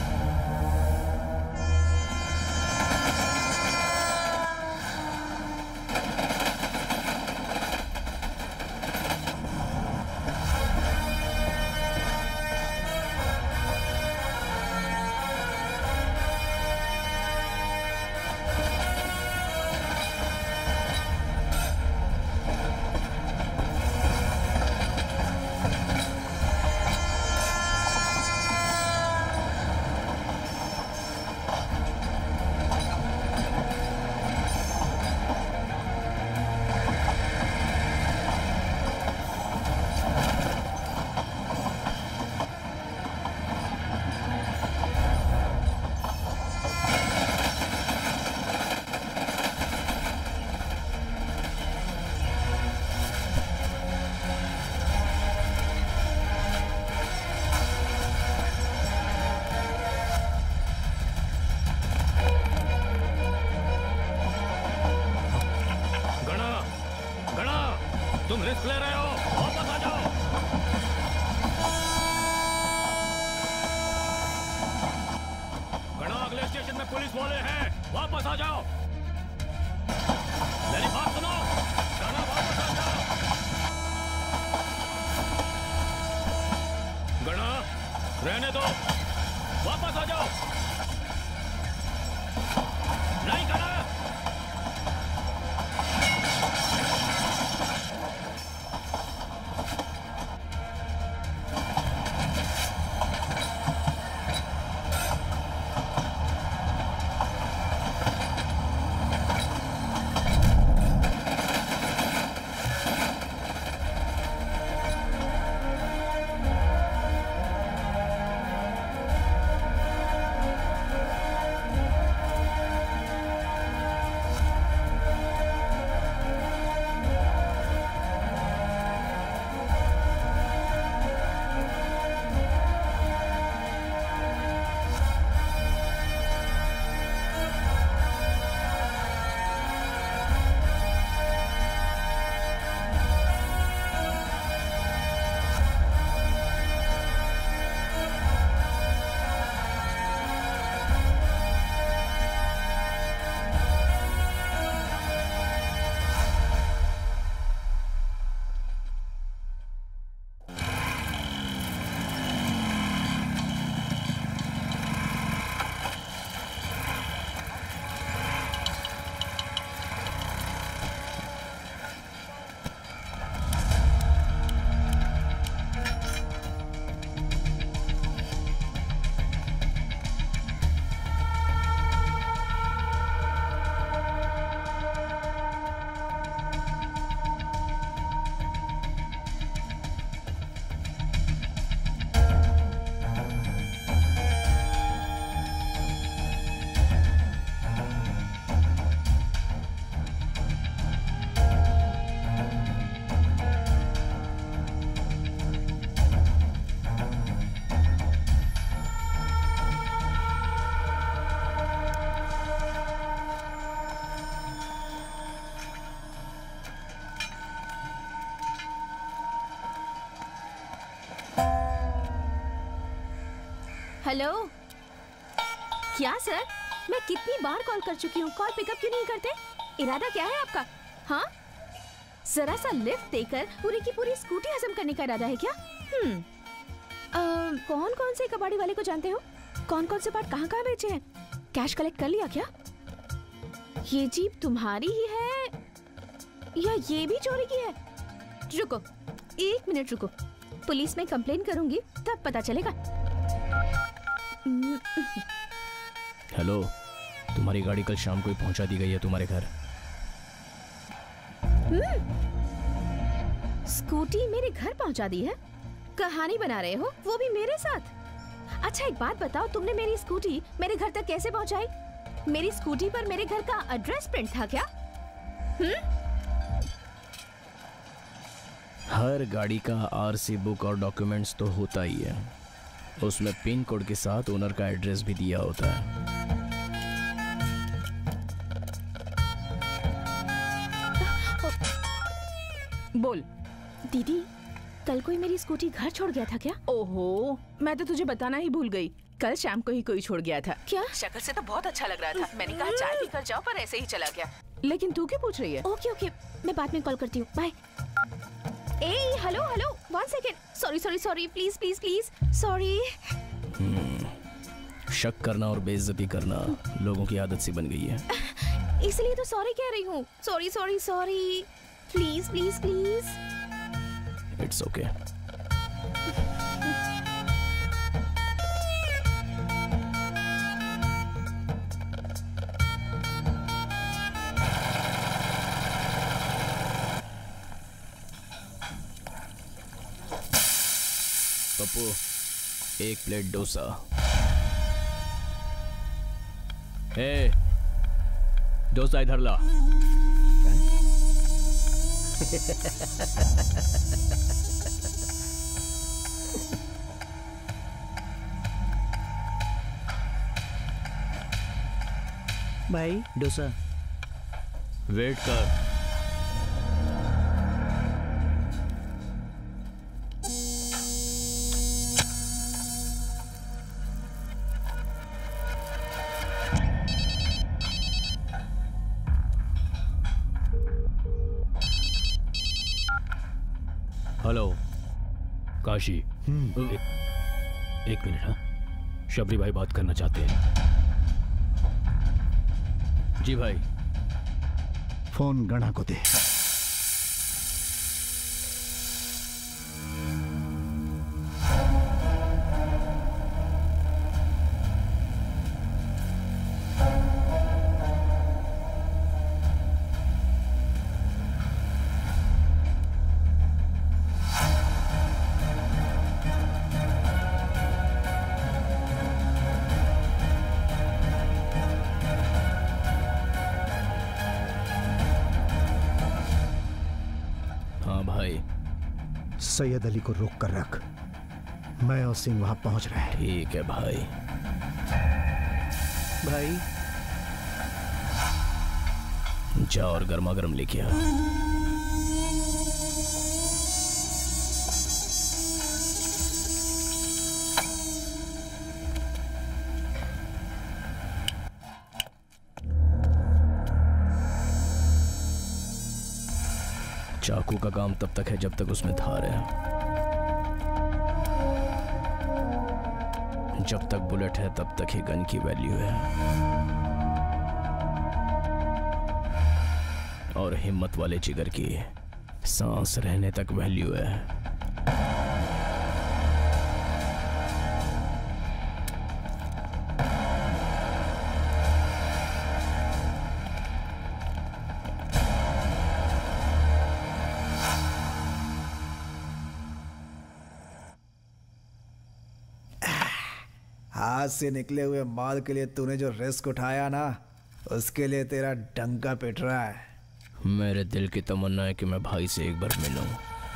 Speaker 7: तुम रिस्क ले रहे हो, वापस आ जाओ। गणा, अगले स्टेशन में पुलिस वाले हैं, वापस आ जाओ। मेरी बात सुनो, गणा वापस आ जाओ। गणा, रहने दो, वापस आ जाओ। नहीं गणा।
Speaker 2: हेलो, क्या सर? मैं कितनी बार कॉल कर चुकी हूँ, कॉल पिकअप क्यों नहीं करते? इरादा क्या है आपका? हाँ, जरा सा लिफ्ट देकर पूरी की पूरी स्कूटी हजम करने का इरादा है क्या? हम्म, कौन कौन से कबाड़ी वाले को जानते हो? कौन कौन से पार्ट कहाँ कहाँ बेचे हैं? कैश कलेक्ट कर लिया क्या? ये जीप तुम्हारी ही है या ये भी चोरी की है? रुको, एक मिनट रुको, पुलिस में कंप्लेन करूंगी तब पता चलेगा।
Speaker 1: हेलो, तुम्हारी गाड़ी कल शाम को ही पहुंचा दी गई है तुम्हारे घर।
Speaker 2: स्कूटी मेरे घर पहुंचा दी है? कहानी बना रहे हो, वो भी मेरे साथ? अच्छा एक बात बताओ, तुमने मेरी स्कूटी मेरे घर तक कैसे पहुंचाई? मेरी स्कूटी पर मेरे घर का एड्रेस प्रिंट था क्या? हम्म?
Speaker 1: हर गाड़ी का आरसी बुक और डॉक्यूमेंट्स तो होता ही है, उसमें पिन कोड के साथ ओनर का एड्रेस भी दिया होता है।
Speaker 2: बोल दीदी, कल कोई मेरी स्कूटी घर छोड़ गया था क्या?
Speaker 16: ओहो, मैं तो तुझे बताना ही भूल गई, कल शाम को ही कोई छोड़ गया था।
Speaker 2: क्या?
Speaker 16: शक्ल से तो बहुत अच्छा लग रहा था, मैंने कहा चाय पी कर जाओ, पर ऐसे ही चला गया। लेकिन तू क्यों पूछ रही है?
Speaker 2: ओके ओके, मैं बाद में कॉल करती हूँ, बाय। ए hello hello, one second, sorry sorry sorry, please please please, sorry.
Speaker 1: शक करना और बेइज्जती करना लोगों की आदत सी बन गई है,
Speaker 2: इसलिए तो सॉरी कह रही हूँ। Sorry sorry sorry, please please please.
Speaker 1: It's okay. Pappu, एक प्लेट डोसा। ए, डोसा इधर ला।
Speaker 15: भाई डोसा।
Speaker 12: वेट कर।
Speaker 7: हेलो काशी, एक, एक मिनट। हाँ, शबरी भाई बात करना चाहते हैं।
Speaker 1: जी भाई।
Speaker 3: फोन गणा को दे। सैयद अली को रोक कर रख, मैं और सिंह वहां पहुंच रहे हैं।
Speaker 1: ठीक है भाई।
Speaker 15: भाई
Speaker 1: जा और गर्मा गर्म लेके आ। चाकू का काम तब तक है जब तक उसमें धार है, जब तक बुलेट है तब तक ही गन की वैल्यू है, और हिम्मत वाले जिगर की सांस रहने तक वैल्यू है।
Speaker 6: हाथ से निकले हुए माल के लिए तूने जो रिस्क उठाया ना, उसके लिए तेरा डंका पिट रहा है।
Speaker 1: मेरे दिल की तमन्ना है कि मैं भाई से एक बार मिलूं।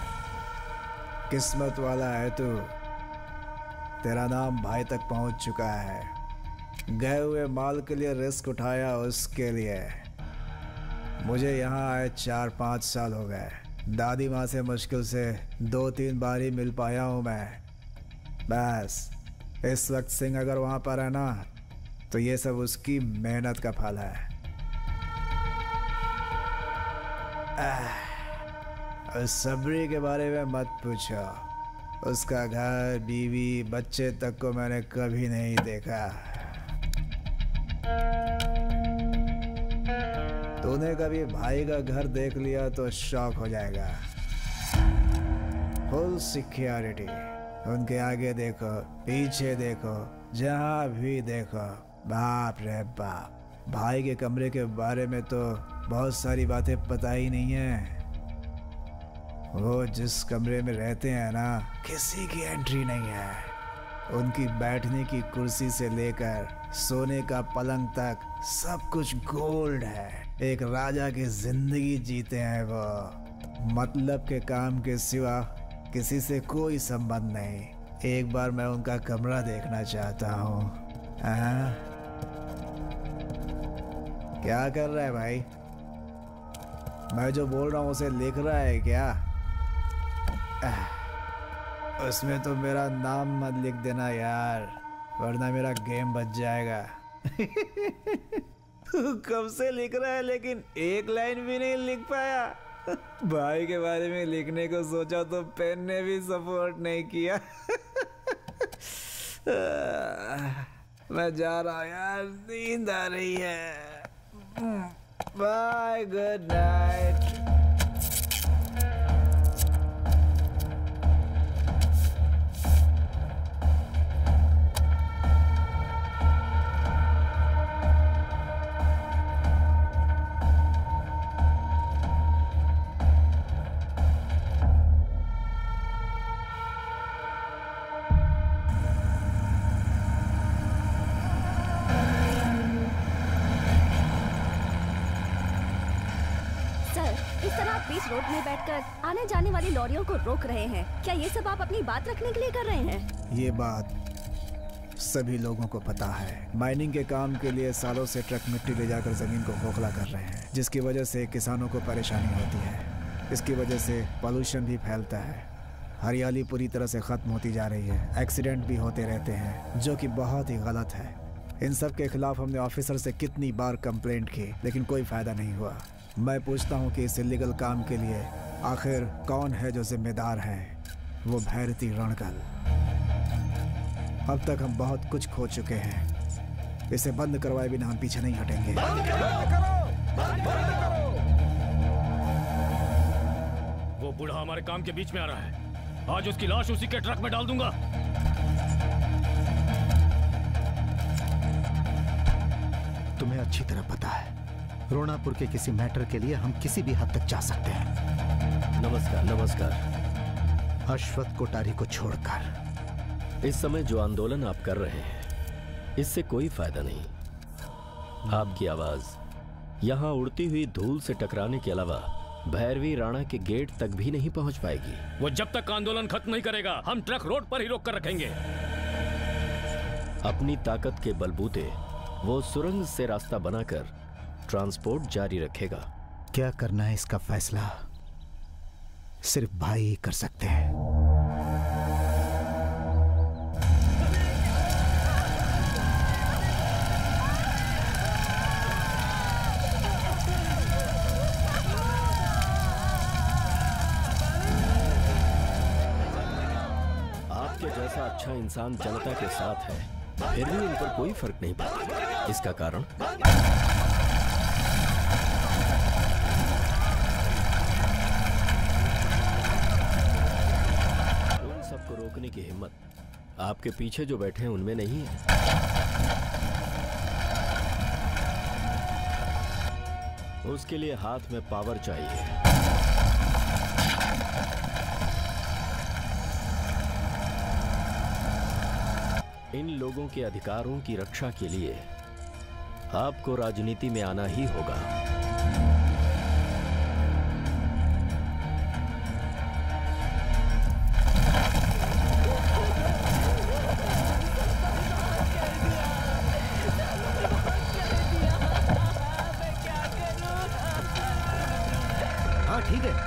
Speaker 6: किस्मत वाला है तू, तेरा नाम भाई तक पहुंच चुका है। गए हुए माल के लिए रिस्क उठाया, उसके लिए। मुझे यहाँ आए चार पाँच साल हो गए। दादी माँ से मुश्किल से दो तीन बार ही मिल पाया हूँ मैं। बस इस वक्त सिंह अगर वहां पर है ना तो ये सब उसकी मेहनत का फल है। आह, उस सबरी के बारे में मत पूछो। उसका घर, बीवी, बच्चे तक को मैंने कभी नहीं देखा। तूने कभी भाई का घर देख लिया तो शॉक हो जाएगा। फुल सिक्योरिटी, उनके आगे देखो, पीछे देखो, जहां भी देखो, बाप रे बाप। भाई के कमरे के बारे में तो बहुत सारी बातें पता ही नहीं है। वो जिस कमरे में रहते हैं ना, किसी की एंट्री नहीं है। उनकी बैठने की कुर्सी से लेकर सोने का पलंग तक सब कुछ गोल्ड है। एक राजा की जिंदगी जीते हैं वो। मतलब के काम के सिवा किसी से कोई संबंध नहीं। एक बार मैं उनका कमरा देखना चाहता हूँ। हाँ? क्या कर रहा है भाई? मैं जो बोल रहा हूँ उसे लिख रहा है क्या? आह, उसमें तो मेरा नाम मत लिख देना यार, वरना मेरा गेम बच जाएगा। कब से लिख रहा है लेकिन एक लाइन भी नहीं लिख पाया। भाई के बारे में लिखने को सोचा तो पेन ने भी सपोर्ट नहीं किया। मैं जा रहा हूँ यार, नींद आ रही है। Bye, good night.
Speaker 14: रोड में बैठकर आने जाने वाली लॉरियों को रोक रहे हैं। क्या ये सब आप अपनी बात रखने के लिए कर रहे हैं?
Speaker 6: ये बात सभी लोगों को पता है। माइनिंग के काम के लिए सालों से ट्रक मिट्टी ले जाकर जमीन को खोखला कर रहे हैं, जिसकी वजह से किसानों को परेशानी होती है। इसकी वजह से पॉल्यूशन भी फैलता है। हरियाली पूरी तरह से खत्म होती जा रही है। एक्सीडेंट भी होते रहते हैं, जो कि बहुत ही गलत है। इन सब के खिलाफ हमने ऑफिसर से कितनी बार कंप्लेंट की, लेकिन कोई फायदा नहीं हुआ। मैं पूछता हूँ कि इस इलीगल काम के लिए आखिर कौन है जो जिम्मेदार है? वो भैरती रणकल। अब तक हम बहुत कुछ खो चुके हैं। इसे बंद करवाए बिना हम पीछे नहीं हटेंगे।
Speaker 7: बंद करो, बंद करो, बंद करो। वो बूढ़ा हमारे काम के बीच में आ रहा है। आज उसकी लाश उसी के ट्रक में डाल दूंगा।
Speaker 3: तुम्हें अच्छी तरह पता है, रोणापुर के किसी मैटर के लिए हम किसी भी हद तक जा सकते हैं।
Speaker 5: नमस्कार। नमस्कार।
Speaker 3: अश्वत्थ कोठारी को छोड़कर
Speaker 5: इस समय जो आंदोलन आप कर रहे हैं, इससे कोई फायदा नहीं। आपकी आवाज यहाँ उड़ती हुई धूल से टकराने के अलावा भैरवी राणा के गेट तक भी नहीं पहुंच पाएगी।
Speaker 7: वो जब तक आंदोलन खत्म नहीं करेगा, हम ट्रक रोड पर ही रोक कर रखेंगे।
Speaker 5: अपनी ताकत के बलबूते वो सुरंग से रास्ता बनाकर ट्रांसपोर्ट जारी रखेगा।
Speaker 3: क्या करना है इसका फैसला सिर्फ भाई ही कर सकते हैं।
Speaker 5: आपके जैसा अच्छा इंसान जनता के साथ है, फिर भी इन पर कोई फर्क नहीं पड़ता। इसका कारण रोकने की हिम्मत आपके पीछे जो बैठे हैं उनमें नहीं है। उसके लिए हाथ में पावर चाहिए। इन लोगों के अधिकारों की रक्षा के लिए आपको राजनीति में आना ही होगा।
Speaker 3: ठीक है,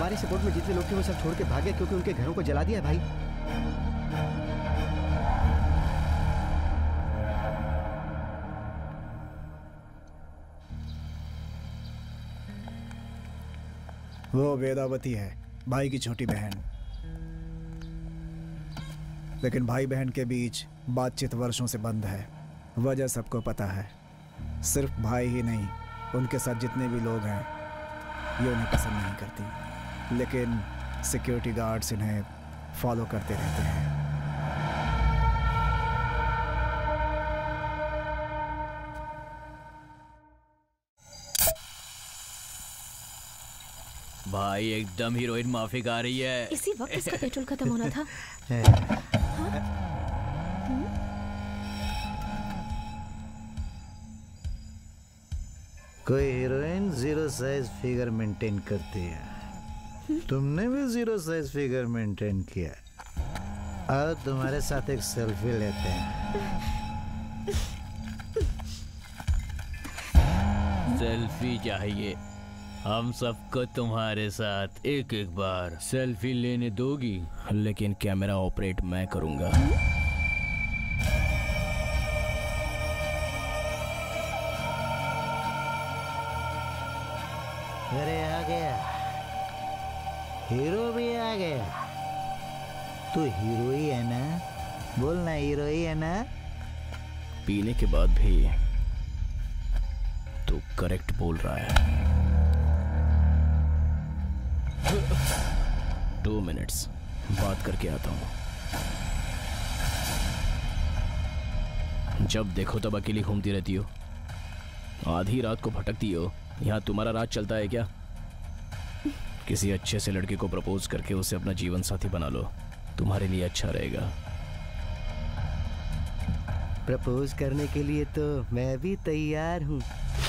Speaker 4: हमारे सपोर्ट में जितने लोग थे वो सब छोड़ के भागे क्योंकि उनके घरों को जला दिया है भाई।
Speaker 6: वो वेदावती है, भाई की छोटी बहन। लेकिन भाई बहन के बीच बातचीत वर्षों से बंद है। वजह सबको पता है। सिर्फ भाई ही नहीं, उनके साथ जितने भी लोग हैं ये उन्हें पसंद नहीं करती, लेकिन सिक्योरिटी गार्ड्स इन्हें फॉलो करते रहते हैं।
Speaker 12: भाई एकदम हीरोइन माफिक आ रही है।
Speaker 2: इसी वक्त इसका पेट्रोल खत्म होना था।
Speaker 3: कोई heroine zero size figure maintain करती है, तुमने भी जीरो साइज फिगर मेंटेन किया। और तुम्हारे साथ एक सेल्फी लेते हैं।
Speaker 12: सेल्फी चाहिए? हम सबको तुम्हारे साथ एक एक बार सेल्फी लेने दोगी?
Speaker 1: लेकिन कैमरा ऑपरेट मैं करूंगा।
Speaker 3: अरे आ गया, हीरो भी आ गया। तू हीरो ही है ना? बोलना हीरो ही है ना?
Speaker 1: पीने के बाद भी तू करेक्ट बोल रहा है। टू मिनट्स बात करके आता हूँ। जब देखो तब अकेली घूमती रहती हो, आधी रात को भटकती हो। यहाँ तुम्हारा राज चलता है क्या? किसी अच्छे से लड़के को प्रपोज करके उसे अपना जीवन साथी बना लो, तुम्हारे लिए अच्छा रहेगा।
Speaker 4: प्रपोज करने के लिए तो मैं भी तैयार हूँ।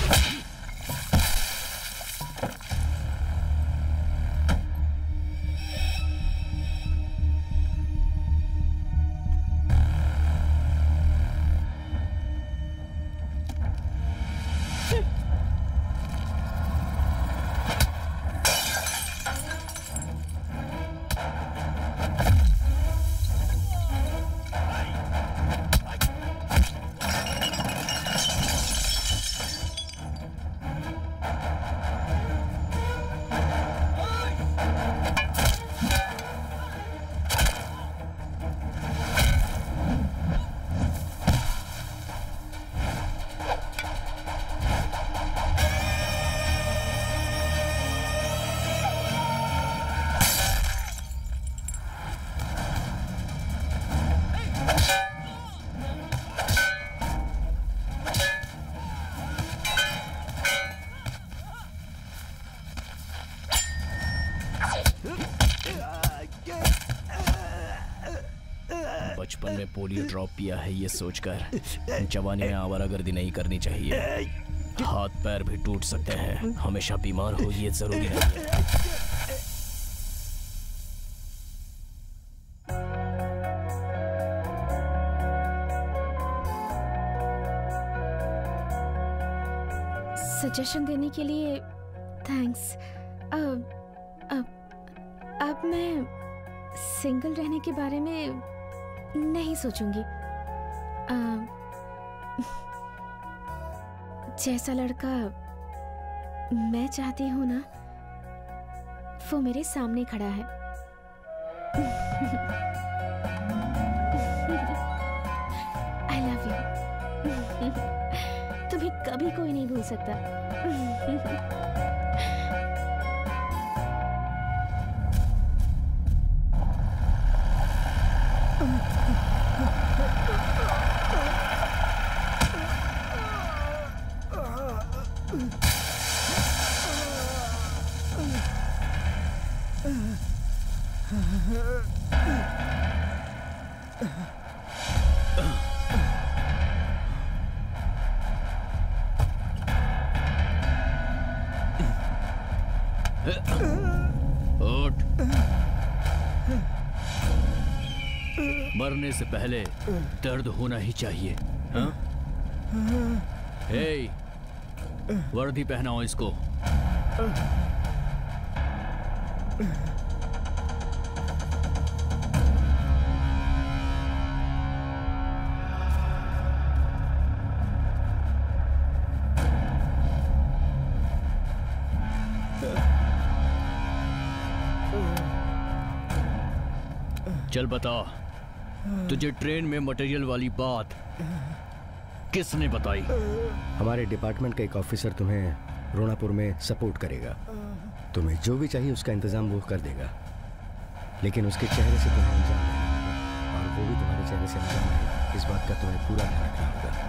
Speaker 1: बचपन में पोलियो ड्रॉप पिया है ये सोचकर जवानी में आवारागर्दी नहीं करनी चाहिए। हाथ पैर भी टूट सकते हैं, हमेशा बीमार हो ये जरूरी नहीं है।
Speaker 2: सजेशन देने के लिए थैंक्स। अब अब अब मैं सिंगल रहने के बारे में नहीं सोचूंगी। आ, जैसा लड़का मैं चाहती हूँ ना, वो मेरे सामने खड़ा है। I love you. तुम्हें कभी कोई नहीं भूल सकता।
Speaker 12: उठ। मरने से पहले दर्द होना ही चाहिए। हाँ? हे, वर्दी पहनाओ इसको। चल बता, तुझे ट्रेन में मटेरियल वाली बात किसने बताई?
Speaker 11: हमारे डिपार्टमेंट का एक ऑफिसर तुम्हें रोनापुर में सपोर्ट करेगा। तुम्हें जो भी चाहिए उसका इंतजाम वो कर देगा, लेकिन उसके चेहरे से तुम्हें अंजाम नहीं और वो भी तुम्हारे चेहरे से अंजाम नहीं। इस बात का तुम्हें पूरा ध्यान रखना होगा।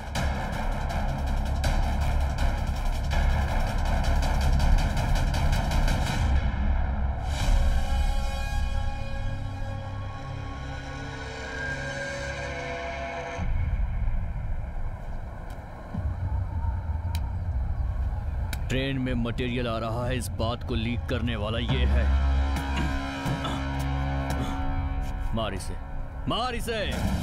Speaker 12: ट्रेन में मटेरियल आ रहा है, इस बात को लीक करने वाला ये है। मार इसे, मार इसे।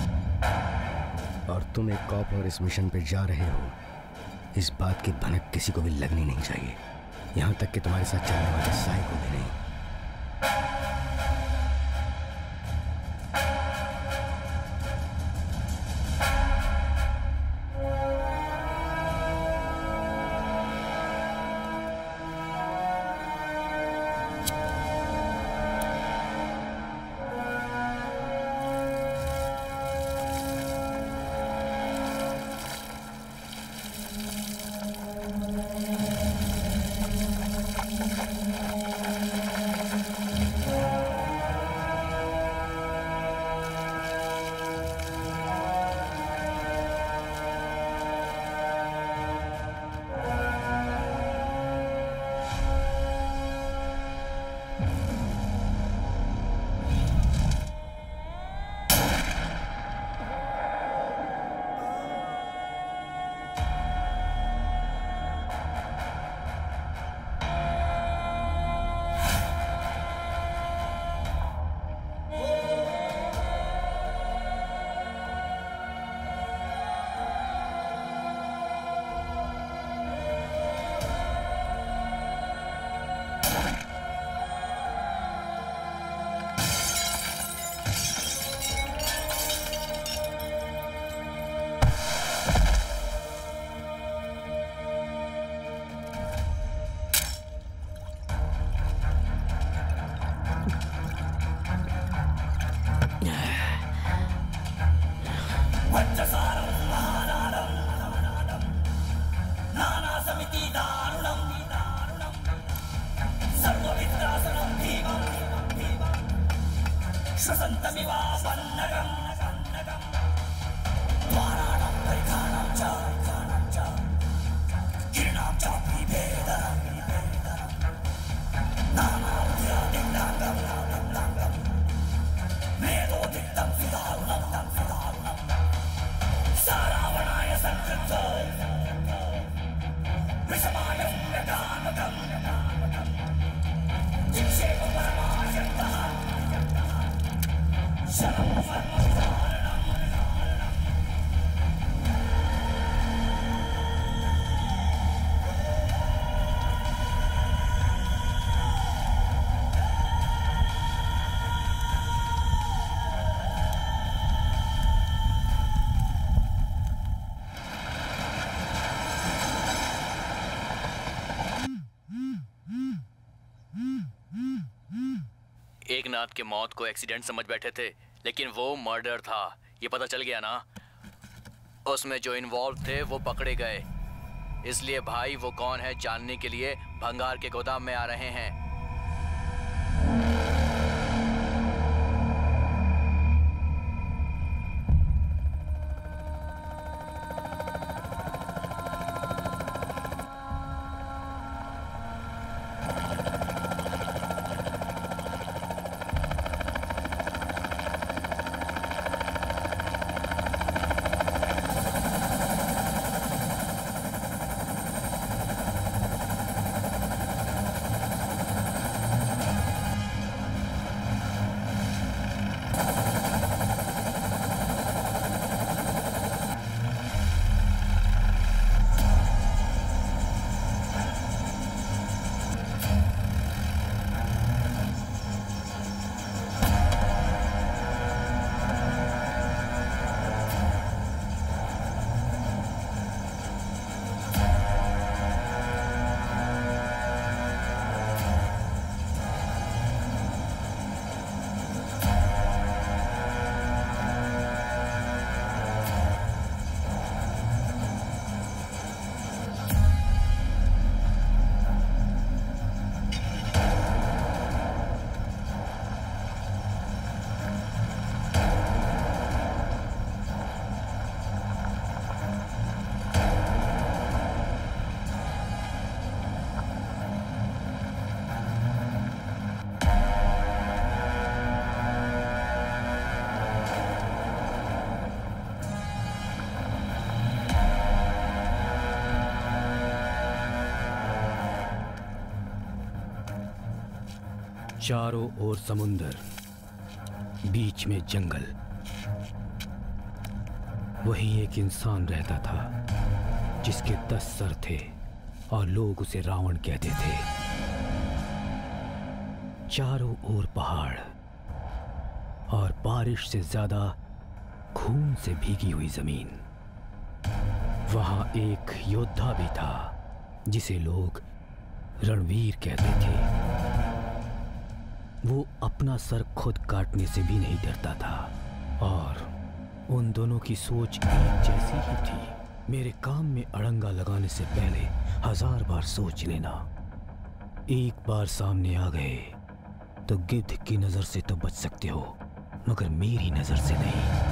Speaker 11: और तुम एक कॉप और इस मिशन पे जा रहे हो, इस बात की भनक किसी को भी लगनी नहीं चाहिए, यहां तक कि तुम्हारे साथ चलने वाले साई को भी नहीं।
Speaker 12: एकनाथ के मौत को एक्सीडेंट समझ बैठे थे, लेकिन वो मर्डर था, ये पता चल गया ना। उसमें जो इन्वॉल्व थे वो पकड़े गए, इसलिए भाई वो कौन है जानने के लिए भंगार के गोदाम में आ रहे हैं।
Speaker 7: चारों ओर समुंदर, बीच में जंगल। वहीं एक इंसान रहता था जिसके दस सर थे और लोग उसे रावण कहते थे। चारों ओर पहाड़ और बारिश से ज्यादा खून से भीगी हुई जमीन। वहां एक योद्धा भी था जिसे लोग रणवीर कहते थे। वो अपना सर खुद काटने से भी नहीं डरता था और उन दोनों की सोच एक जैसी ही थी। मेरे काम में अड़ंगा लगाने से पहले हजार बार सोच लेना। एक बार सामने आ गए तो गिद्ध की नजर से तो बच सकते हो, मगर मेरी नजर से नहीं।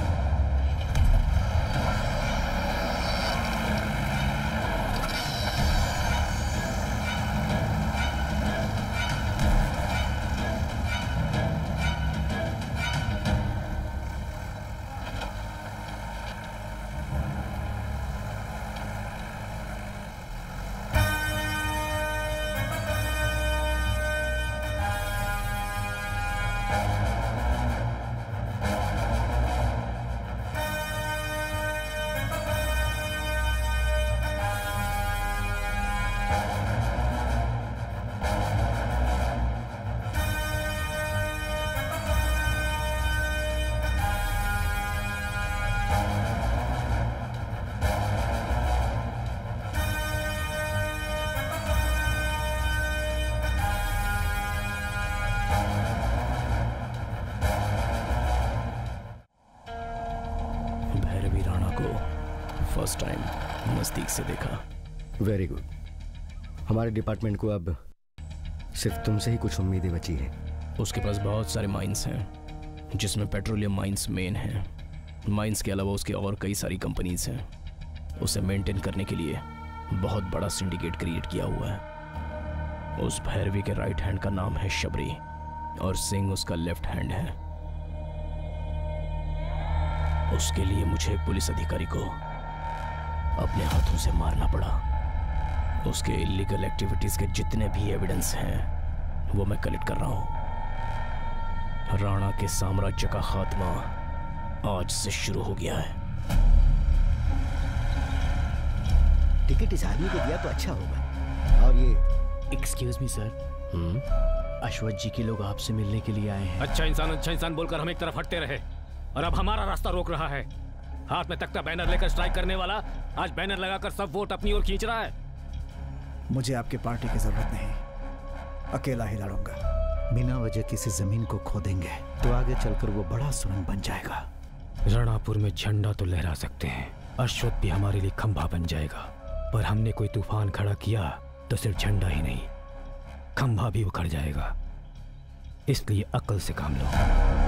Speaker 1: फर्स्ट टाइम नजदीक से देखा।
Speaker 11: Very good. हमारे डिपार्टमेंट को अब सिर्फ तुमसे ही कुछ उम्मीदें बची हैं।
Speaker 1: उसके पास बहुत सारे माइंस हैं, जिसमें पेट्रोलियम माइंस मेन हैं। माइंस के अलावा उसके और कई सारी कंपनीज हैं। उसे मेंटेन करने के लिए बहुत बड़ा सिंडिकेट क्रिएट किया हुआ है। उस भैरवी के राइट हैंड का नाम है शबरी और सिंह उसका लेफ्ट हैंड है। उसके लिए मुझे एक पुलिस अधिकारी को अपने हाथों से मारना पड़ा। उसके इलीगल एक्टिविटीज के जितने भी एविडेंस हैं वो मैं कलेक्ट कर रहा हूं। राणा के साम्राज्य का खात्मा आज से शुरू हो गया है।
Speaker 13: टिकट इस आदमी को दिया तो अच्छा होगा। और ये
Speaker 9: एक्सक्यूज मी सर, अश्वथ जी के लोग आपसे मिलने के लिए आए हैं।
Speaker 7: अच्छा इंसान अच्छा इंसान बोलकर हम एक तरफ हटते रहे और अब हमारा रास्ता रोक रहा है। हाथ में तख्ता बैनर लेकर स्ट्राइक करने वाला आज बैनर लगाकर सब वोट अपनी ओर खींच रहा है।
Speaker 6: मुझे आपकी पार्टी की जरूरत नहीं, अकेला ही लड़ूंगा।
Speaker 3: बिना वजह किसी जमीन को खोदेंगे तो आगे चलकर वो बड़ा सुरंग बन जाएगा।
Speaker 7: रणपुर में झंडा तो लहरा सकते हैं, अश्वथ भी हमारे लिए खंभा बन जाएगा, पर हमने कोई तूफान खड़ा किया तो सिर्फ झंडा ही नहीं, खंभा भी उखड़ जाएगा। इसलिए अक्ल से काम लो।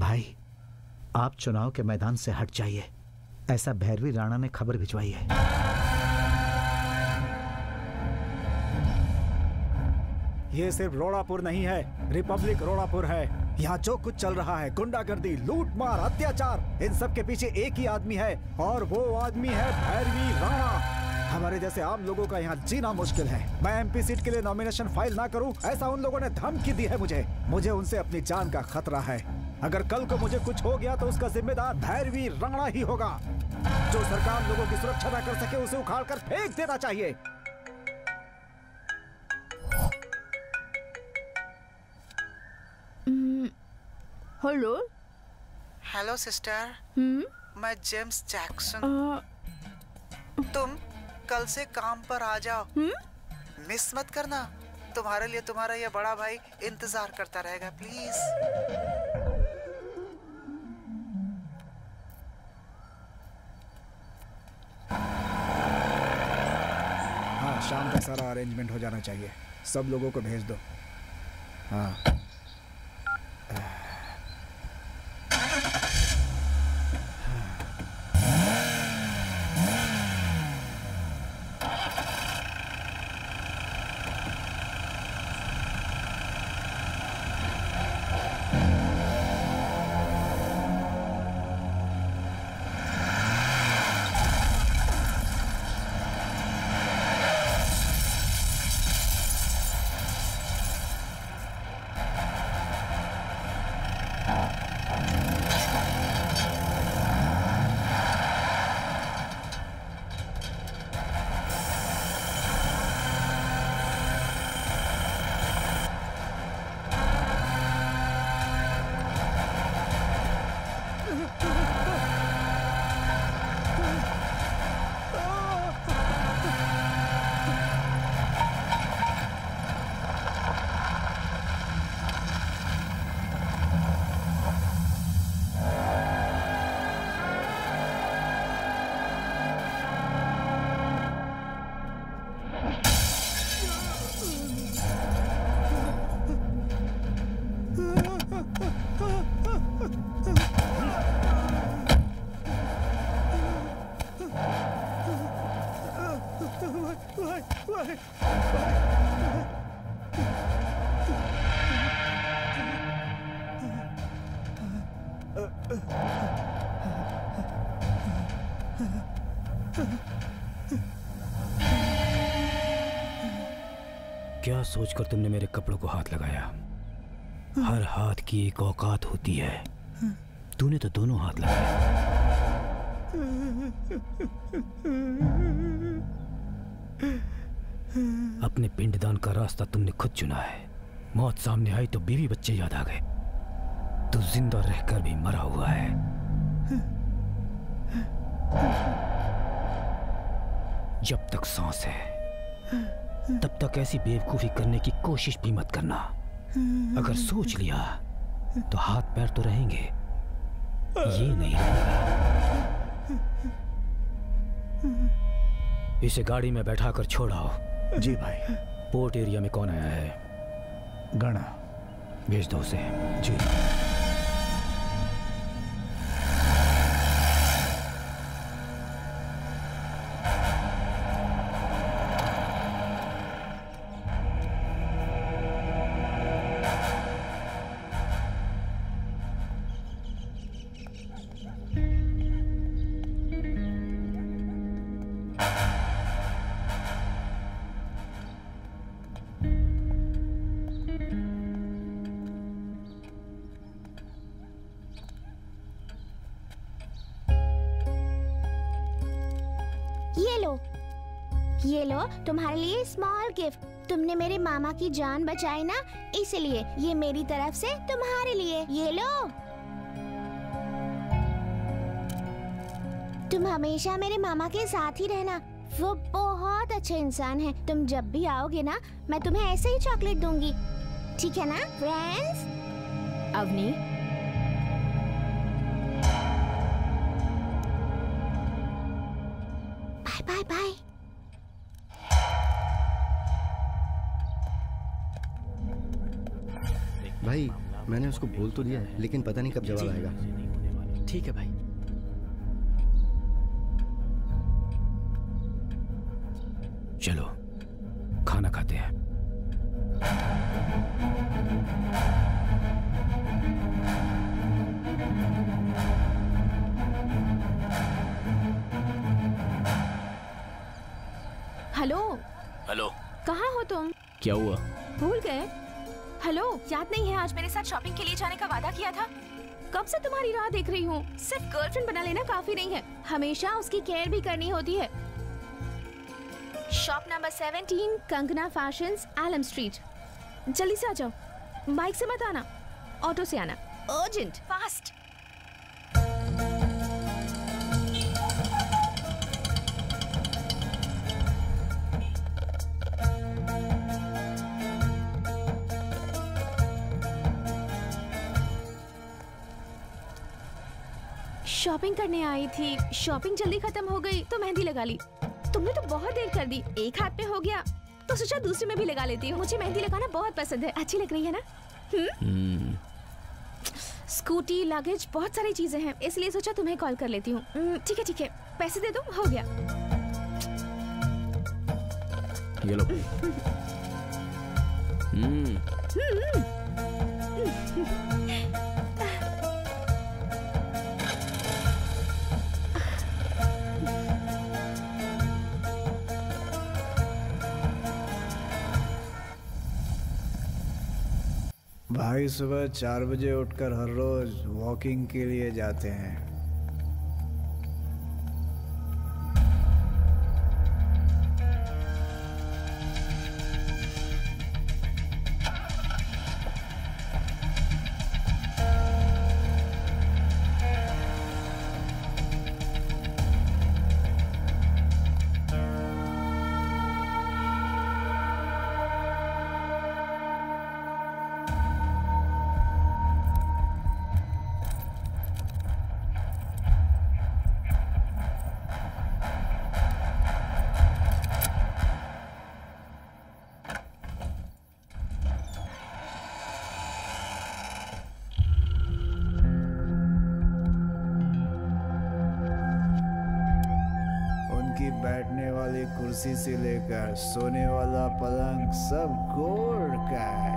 Speaker 3: भाई, आप चुनाव के मैदान से हट जाइए, ऐसा भैरवी राणा ने खबर भिजवाई है।
Speaker 6: ये सिर्फ रोड़ापुर नहीं है, रिपब्लिक रोड़ापुर है। यहाँ जो कुछ चल रहा है, गुंडागर्दी, लूट मार, अत्याचार, इन सब के पीछे एक ही आदमी है और वो आदमी है भैरवी राणा। हमारे जैसे आम लोगों का यहाँ जीना मुश्किल है। मैं एमपी सीट के लिए नॉमिनेशन फाइल ना करूँ, ऐसा उन लोगों ने धमकी दी है मुझे। मुझे उनसे अपनी जान का खतरा है। अगर कल को मुझे कुछ हो गया तो उसका जिम्मेदार भैरवी राणा ही होगा। जो सरकार लोगों की सुरक्षा न कर सके उसे उखाड़ कर फेंक देना चाहिए।
Speaker 2: हेलो
Speaker 17: हेलो सिस्टर, मैं जेम्स जैक्सन। तुम कल से काम पर आ जाओ, मिस मत करना। तुम्हारे लिए तुम्हारा ये बड़ा भाई इंतजार करता रहेगा, प्लीज।
Speaker 6: हाँ, शाम तक सारा अरेंजमेंट हो जाना चाहिए। सब लोगों को भेज दो। हाँ।
Speaker 7: क्या सोचकर तुमने मेरे कपड़ों को हाथ लगाया? हर हाथ की एक औकात होती है। तूने तो दोनों हाथ लगाए। अपने पिंडदान का रास्ता तुमने खुद चुना है। मौत सामने आई तो बीवी बच्चे याद आ गए। तू जिंदा रहकर भी मरा हुआ है। जब तक सांस है तब तक ऐसी बेवकूफी करने की कोशिश भी मत करना। अगर सोच लिया तो हाथ पैर तो रहेंगे, ये नहीं रहेगा। इसे गाड़ी में बैठाकर छोड़ाओ।
Speaker 6: जी भाई।
Speaker 7: पोर्ट एरिया में कौन आया है?
Speaker 6: गणा।
Speaker 7: भेज दो उसे।
Speaker 6: जी।
Speaker 18: ये लो, ये लो तुम्हारे लिए स्मॉल गिफ्ट। तुमने मेरे मामा की जान बचाई ना, इसलिए ये मेरी तरफ से तुम्हारे लिए। ये लो। तुम हमेशा मेरे मामा के साथ ही रहना, वो बहुत अच्छे इंसान हैं। तुम जब भी आओगे ना, मैं तुम्हें ऐसे ही चॉकलेट दूंगी, ठीक है ना फ्रेंड्स?
Speaker 2: Avani,
Speaker 18: bye bye.
Speaker 11: भाई मैंने उसको बोल तो दिया है, लेकिन पता नहीं कब जवाब आएगा।
Speaker 9: ठीक है भाई।
Speaker 1: चलो खाना खाते हैं।
Speaker 2: हेलो।
Speaker 12: हेलो।
Speaker 2: कहाँ हो तुम?
Speaker 1: क्या हुआ?
Speaker 2: भूल गए? हेलो, याद नहीं है आज मेरे साथ शॉपिंग के लिए जाने का वादा किया था? कब से तुम्हारी राह देख रही हूँ। सिर्फ गर्लफ्रेंड बना लेना काफी नहीं है, हमेशा उसकी केयर भी करनी होती है। Shop number seventeen, Kangana fashions, elm street. जल्दी से आ जाओ। बाइक से मत आना, ऑटो से आना। Urgent, fast. शॉपिंग करने आई थी, शॉपिंग जल्दी खत्म हो गई तो मेहंदी लगा ली। तुमने तो बहुत देर कर दी, एक हाथ पे हो गया तो सोचा दूसरे में भी लगा लेती हूँ। मुझे मेहंदी लगाना बहुत पसंद है, अच्छी लग रही है ना? हम्म। स्कूटी, लगेज, बहुत सारी चीजें हैं, इसलिए सोचा तुम्हें कॉल कर लेती हूँ। ठीक है ठीक है, पैसे दे दो, हो गया।
Speaker 1: ये लो। हम्म।
Speaker 6: भाई सुबह चार बजे उठकर हर रोज वॉकिंग के लिए जाते हैं। बैठने वाली कुर्सी से लेकर सोने वाला पलंग सब गोल्ड का है।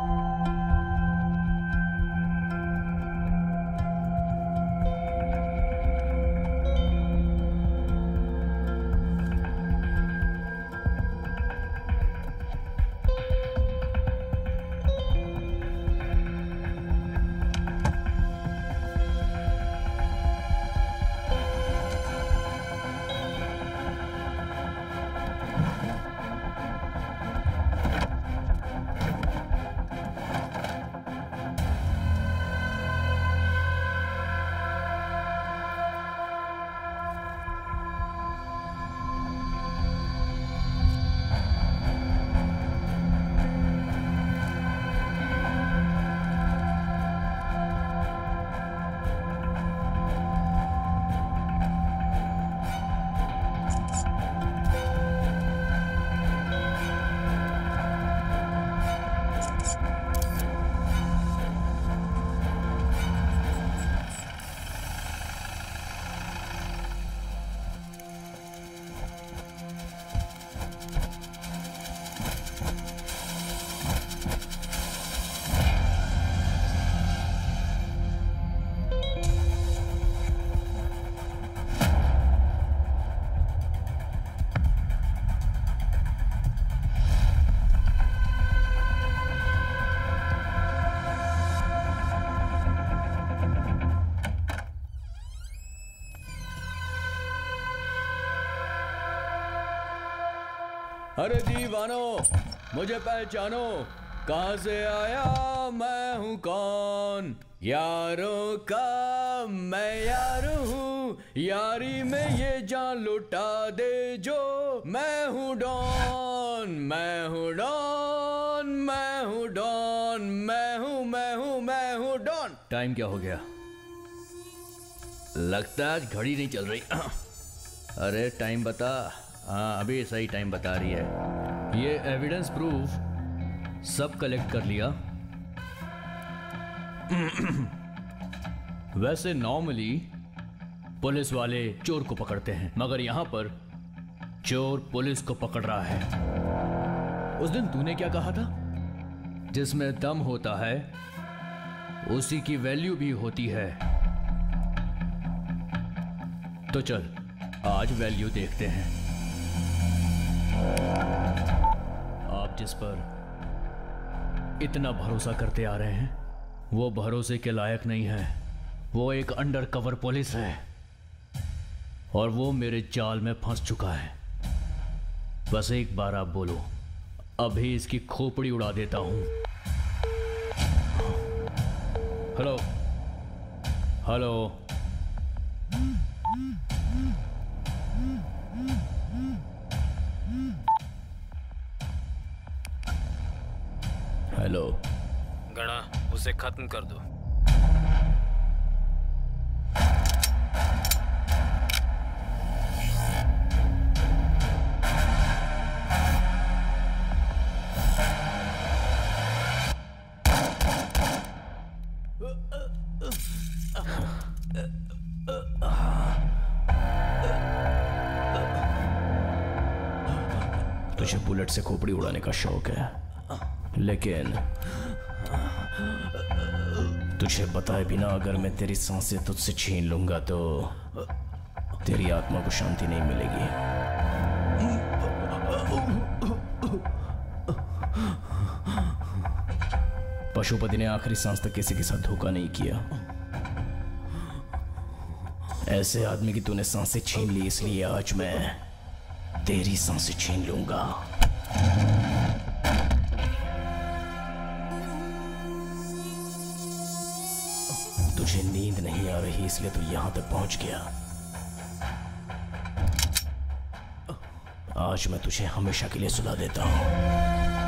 Speaker 7: अरे दीवानो, मुझे पहचानो, कहाँ से आया, मैं हूँ कौन। यारों का मैं यार हूँ, यारी में ये जान लुटा दे जो। मैं हूँ डॉन, मैं हूँ डॉन, मैं हूँ डॉन, मैं हूँ मैं हूँ मैं हूँ डॉन।
Speaker 12: टाइम क्या हो गया? लगता है आज घड़ी नहीं चल रही। अरे टाइम बता। हाँ अभी सही टाइम बता रही है। ये एविडेंस प्रूफ सब कलेक्ट कर लिया।
Speaker 7: वैसे नॉर्मली पुलिस वाले चोर को पकड़ते हैं, मगर यहां पर चोर पुलिस को पकड़ रहा है। उस दिन तूने क्या कहा था? जिसमें दम होता है उसी की वैल्यू भी होती है। तो चल आज वैल्यू देखते हैं। आप जिस पर इतना भरोसा करते आ रहे हैं वो भरोसे के लायक नहीं है। वो एक अंडर कवर पुलिस है और वो मेरे जाल में फंस चुका है। बस एक बार आप बोलो, अभी इसकी खोपड़ी उड़ा देता हूं। हेलो हेलो
Speaker 1: हेलो
Speaker 7: गणा, उसे खत्म कर दो।
Speaker 1: तुझे बुलेट से खोपड़ी उड़ाने का शौक है, लेकिन तुझे बताए बिना अगर मैं तेरी सांसें तुझसे छीन लूंगा तो तेरी आत्मा को शांति नहीं मिलेगी। पशुपति ने आखिरी सांस तक किसी के साथ धोखा नहीं किया। ऐसे आदमी की तूने सांसें छीन ली, इसलिए आज मैं तेरी सांसें छीन लूंगा। तुझे नींद नहीं आ रही इसलिए तू यहां तक पहुंच गया। आज मैं तुझे हमेशा के लिए सुला देता हूं।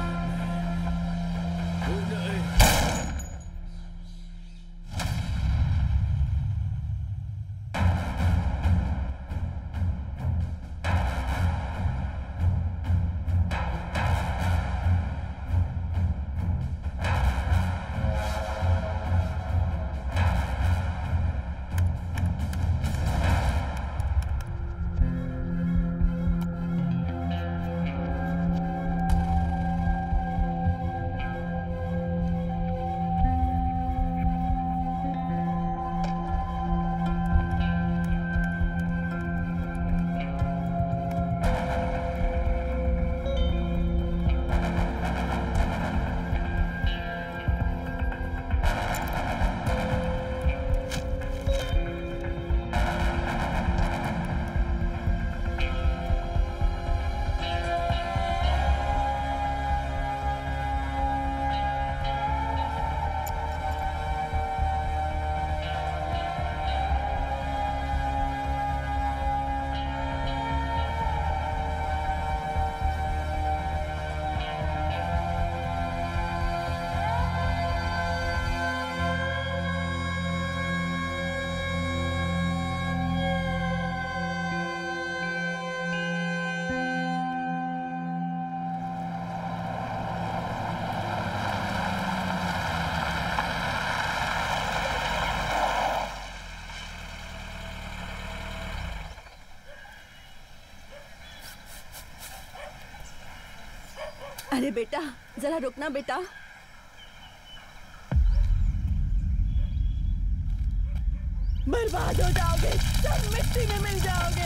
Speaker 14: अरे बेटा जरा रुकना बेटा। बर्बाद हो जाओगे, सब मिट्टी में मिल जाओगे।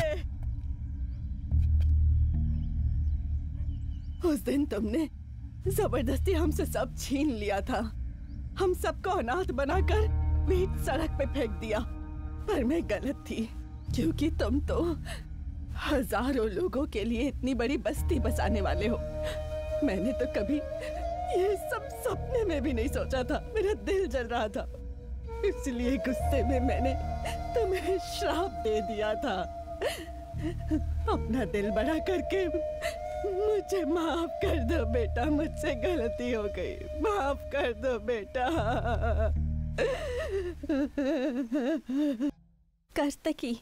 Speaker 14: उस दिन तुमने जबरदस्ती हमसे सब छीन लिया था। हम सबको अनाथ बनाकर बीच सड़क पे फेंक दिया, पर मैं गलत थी क्योंकि तुम तो हजारों लोगों के लिए इतनी बड़ी बस्ती बसाने वाले हो। मैंने तो कभी ये सब सपने में भी नहीं सोचा था। मेरा दिल जल रहा था, इसलिए गुस्से में मैंने तुम्हें श्राप दे दिया था। अपना दिल बड़ा करके मुझे माफ कर दो बेटा, मुझसे गलती हो गई, माफ कर दो बेटा। कार्तिकी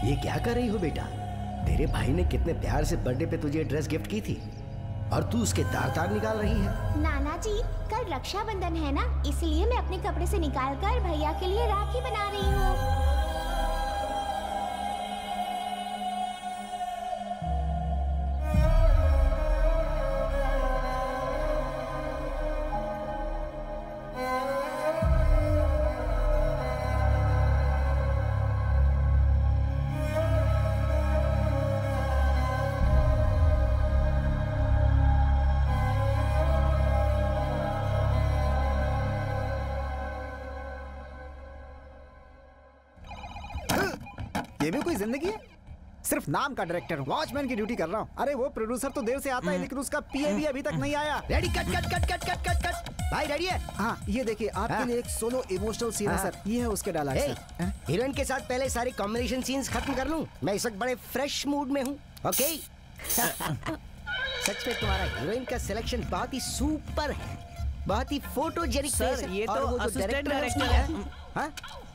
Speaker 11: ये क्या कर रही हो बेटा? तेरे भाई ने कितने प्यार से बर्थडे पे तुझे ड्रेस गिफ्ट की थी और तू उसके तार तार निकाल रही है।
Speaker 18: नाना जी, कल रक्षाबंधन है ना, इसलिए मैं अपने कपड़े से निकाल कर भैया के लिए राखी बना रही हूँ।
Speaker 6: ये भी कोई जिंदगी है? सिर्फ नाम का डायरेक्टर हूँ, वॉचमैन की ड्यूटी कर रहा हूँ। अरे वो प्रोड्यूसर तो देर से आता है, लेकिन उसका पीए भी अभी तक नहीं आया।
Speaker 11: Ready, cut cut cut cut cut cut cut. भाई रेडी है?
Speaker 6: हाँ, ये देखिए आपके
Speaker 11: हाँ?
Speaker 6: लिए एक सोलो इमोशनल सीन है
Speaker 11: हाँ?
Speaker 6: सर। ये है उसके डायलॉग सर।
Speaker 11: हीरोइन के साथ पहले सारे कॉम्बिनेशन सीन्स खत्म कर लूं। मैं इस वक्त बड़े फ्रेश मूड में हूँ। ओके। सच में तुम्हारा हीरोइन का सिलेक्शन बहुत ही सुपर है, बहुत ही फोटोजेनिक
Speaker 15: सर, ये तो असिस्टेंट डायरेक्टर है।
Speaker 11: हाँ?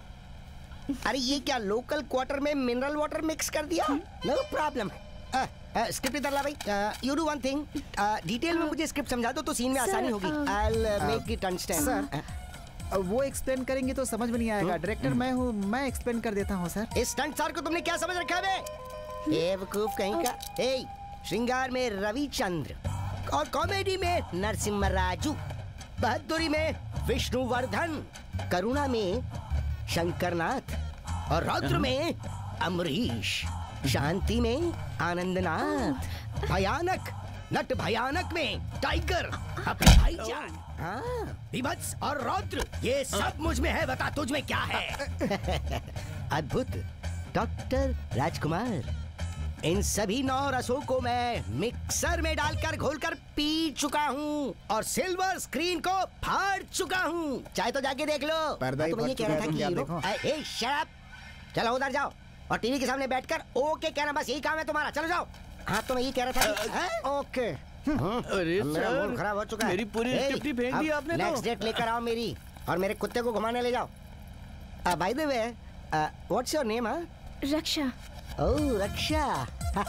Speaker 11: अरे ये क्या लोकल क्वार्टर में मिनरल वाटर मिक्स कर दिया? No problem. स्क्रिप्ट इधर ला भाई। You do one thing, detail में मुझे स्क्रिप्ट समझा दो तो सीन में आसानी होगी। I will make it understand.
Speaker 6: Sir वो एक्सप्लेन करेंगे तो समझ में नहीं आएगा। डायरेक्टर मैं हूँ, मैं एक्सप्लेन कर देता हूँ सर।
Speaker 11: इस स्टंट सर को तुमने क्या समझ रखा है? बेवकूफ कहीं का। ए, श्रृंगार में रविचंद्र और कॉमेडी में नरसिम्हा राजू, बहादुरी में विष्णुवर्धन, करुणा में शंकरनाथ और रौद्र में अमरीश, शांति में आनंदनाथ, भयानक नट भयानक में टाइगर अपने भाईजान, हाँ, विभत्स और रौद्र, ये सब मुझ में है। बता तुझ में क्या है? अद्भुत डॉक्टर राजकुमार। इन सभी नौ रसों को मैं मिक्सर में डालकर घोलकर पी चुका हूँ और सिल्वर स्क्रीन को फाड़ चुका हूँ। चाहे तो जाके देख लो।
Speaker 6: पर्दा ही
Speaker 11: तो मैं ये
Speaker 6: फट
Speaker 11: कह रहा
Speaker 6: चुका
Speaker 11: था
Speaker 6: है,
Speaker 11: कि
Speaker 6: तुम क्या
Speaker 11: हीरो- ए, शट अप। चलो उधर जाओ और टीवी के सामने बैठकर ओके कहना, बस यही काम है तुम्हारा। चलो जाओ। हाँ तो मैं ये कह रहा था कि, हाँ?
Speaker 6: ओके।
Speaker 11: अरे
Speaker 15: मेरा
Speaker 11: सर,
Speaker 15: मूड
Speaker 11: खराब हो चुका है।
Speaker 15: मेरी पूरी स्क्रिप्ट ही फेंक दी आपने तो।
Speaker 11: नेक्स्ट डेट लेकर आओ मेरी, और मेरे कुत्ते को घुमाने ले जाओ। By the way, what's your name?
Speaker 2: Raksha.
Speaker 11: Oh Raksha.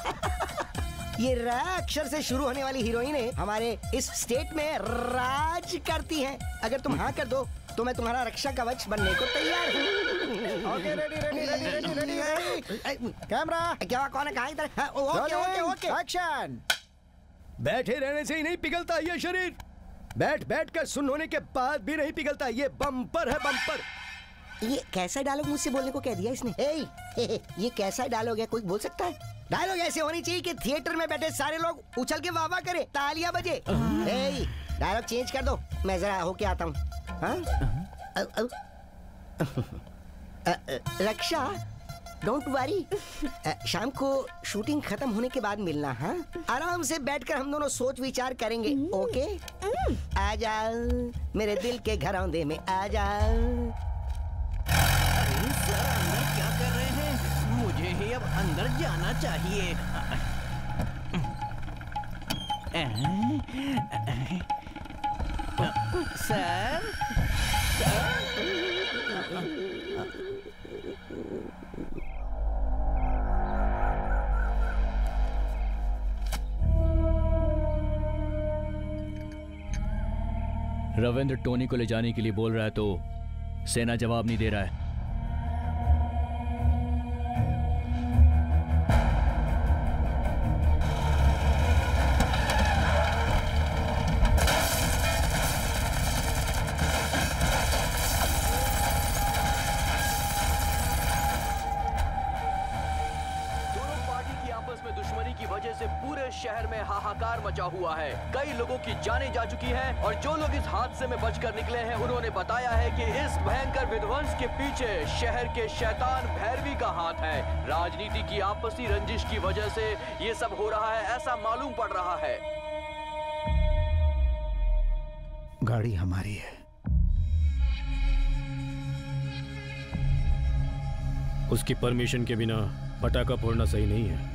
Speaker 11: ये र अक्षर से शुरू होने वाली हीरोइनें हमारे इस स्टेट में राज करती हैं। अगर तुम हाँ कर दो तो मैं तुम्हारा रक्षा कवच बनने को तैयार हूँ।
Speaker 6: Okay, ready ready ready ready ready. Camera.
Speaker 11: क्या कौन है? कहाँ इधर? हाँ, ओके ओके ओके
Speaker 6: एक्शन।
Speaker 11: बैठे रहने से ही नहीं पिघलता ये शरीर, बैठ बैठ कर सुन होने के बाद भी नहीं पिघलता। ये बम्पर है, बम्पर। ये कैसा डायलॉग मुझसे बोलने को कह दिया इसने? ए, ये कैसा डायलॉग है? कोई बोल सकता है? डायलॉग ऐसे होनी चाहिए कि थिएटर में बैठे सारे लोग उछल के वाह वाह करे, तालियां बजे। ए, डायलॉग चेंज कर दो, मैं जरा होके आता हूँ। हाँ? रक्षा, डोंट वरी, शाम को शूटिंग खत्म होने के बाद मिलना। हाँ, आराम से बैठकर हम दोनों सोच विचार करेंगे। ओके? आ जाओ मेरे दिल के घरौंदे में, आ जाओ।
Speaker 15: सर अंदर क्या कर रहे हैं? मुझे ही अब अंदर जाना चाहिए। सर,
Speaker 1: रविंद्र टोनी को ले जाने के लिए बोल रहा है तो सेना जवाब नहीं दे रहा है।
Speaker 8: शहर में हाहाकार मचा हुआ है। कई लोगों की जानें जा चुकी हैं और जो लोग इस हादसे में बचकर निकले हैं उन्होंने बताया है कि इस भयंकर विध्वंस के पीछे शहर के शैतान भैरवी का हाथ है। राजनीति की आपसी रंजिश की वजह से ये सब हो रहा है, ऐसा मालूम पड़ रहा है।
Speaker 6: गाड़ी हमारी है।
Speaker 7: उसकी परमिशन के बिना पटाखा फोड़ना सही नहीं है।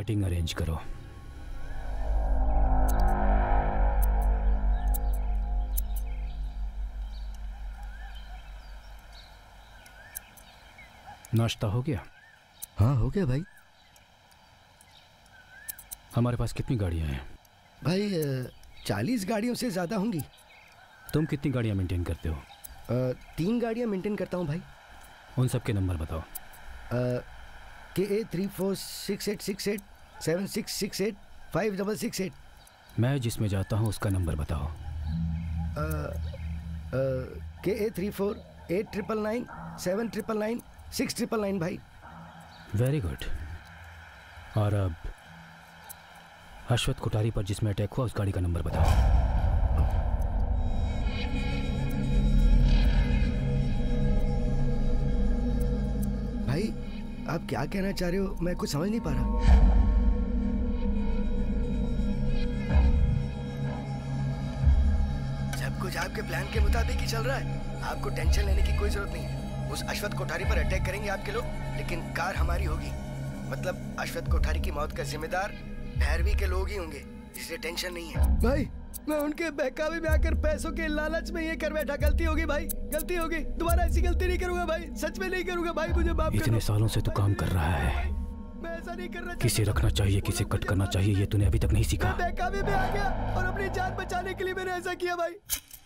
Speaker 7: मीटिंग अरेंज करो। नाश्ता हो गया?
Speaker 11: हाँ हो गया भाई।
Speaker 7: हमारे पास कितनी गाड़ियां हैं?
Speaker 11: भाई चालीस गाड़ियों से ज़्यादा होंगी।
Speaker 7: तुम कितनी गाड़ियां मेंटेन करते हो?
Speaker 11: आ, तीन गाड़ियां मेंटेन करता हूँ भाई।
Speaker 7: उन सब के नंबर बताओ।
Speaker 11: K A three four six eight six eight seven six six eight five double six eight.
Speaker 7: मैं जिसमें जाता हूँ उसका नंबर बताओ।
Speaker 11: K A three four eight triple nine seven triple nine six triple nine भाई।
Speaker 7: Very good. और अब अश्वथ कोठारी पर जिसमें अटैक हुआ उस गाड़ी का नंबर बताओ।
Speaker 11: भाई आप क्या कहना चाह रहे हो, मैं कुछ समझ नहीं पा रहा। सब कुछ आपके प्लान के मुताबिक ही चल रहा है। आपको टेंशन लेने की कोई जरूरत नहीं है। उस अश्वथ कोठारी पर अटैक करेंगे आपके लोग, लेकिन कार हमारी होगी। मतलब अश्वथ कोठारी की मौत का जिम्मेदार भैरवी के लोग ही होंगे, इसलिए टेंशन नहीं है। भाई मैं उनके बहकावे में आकर पैसों के लालच में ये कर बैठा। गलती होगी भाई, गलती होगी। दोबारा ऐसी गलती नहीं करूंगा भाई, सच में नहीं करूंगा भाई, मुझे माफ कर दो।
Speaker 7: इतने सालों से तू काम कर रहा है,
Speaker 11: मैं ऐसा नहीं करना।
Speaker 7: किसे रखना चाहिए किसे कट करना चाहिए ये तूने अभी तक नहीं सीखा।
Speaker 11: मैं बहकावे में आ गया और अपनी जान बचाने के लिए मैंने ऐसा किया भाई।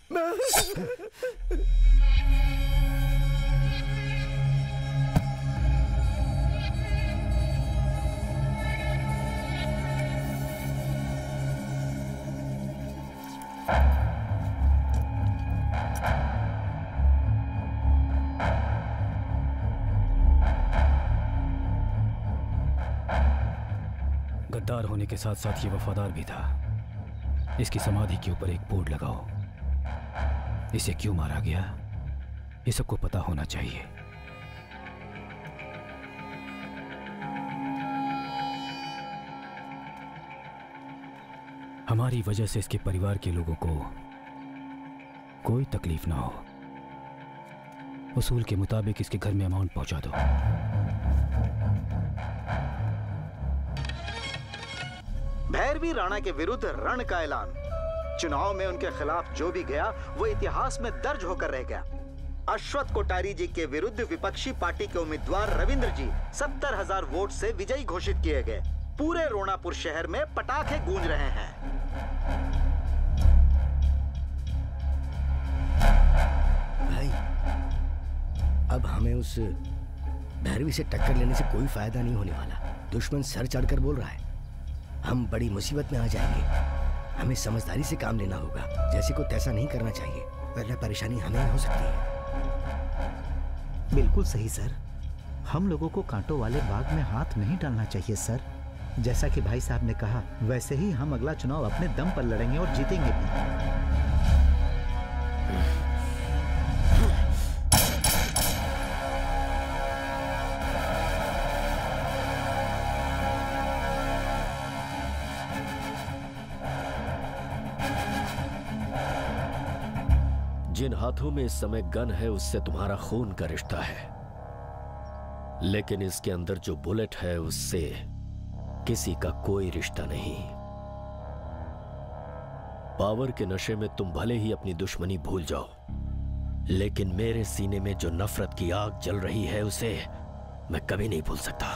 Speaker 7: गद्दार होने के साथ साथ ये वफादार भी था। इसकी समाधि के ऊपर एक बोर्ड लगाओ। इसे क्यों मारा गया ये सबको पता होना चाहिए। हमारी वजह से इसके परिवार के लोगों को कोई तकलीफ ना हो। उसूल के मुताबिक इसके घर में अमाउंट पहुंचा दो।
Speaker 3: भैरवी राणा के विरुद्ध रण का ऐलान। चुनाव में उनके खिलाफ जो भी गया वो इतिहास में दर्ज होकर रह गया। अश्वथ कोठारी जी के विरुद्ध विपक्षी पार्टी के उम्मीदवार रविंद्र जी सत्तर हजार वोट से विजयी घोषित किए गए। पूरे रोणापुर शहर में पटाखे गूंज रहे हैं।
Speaker 11: भाई अब हमें उस भैरवी से टक्कर लेने से कोई फायदा नहीं होने वाला। दुश्मन सर चढ़कर बोल रहा है। हम बड़ी मुसीबत में आ जाएंगे। हमें समझदारी से काम लेना होगा। जैसे को तैसा नहीं करना चाहिए, वरना परेशानी हमें हो सकती है।
Speaker 3: बिल्कुल सही सर। हम लोगों को कांटों वाले बाग में हाथ नहीं डालना चाहिए सर। जैसा कि भाई साहब ने कहा वैसे ही हम अगला चुनाव अपने दम पर लड़ेंगे और जीतेंगे भी।
Speaker 5: जिन हाथों में इस समय गन है उससे तुम्हारा खून का रिश्ता है, लेकिन इसके अंदर जो बुलेट है उससे किसी का कोई रिश्ता नहीं। पावर के नशे में तुम भले ही अपनी दुश्मनी भूल जाओ, लेकिन मेरे सीने में जो नफरत की आग जल रही है उसे मैं कभी नहीं भूल सकता।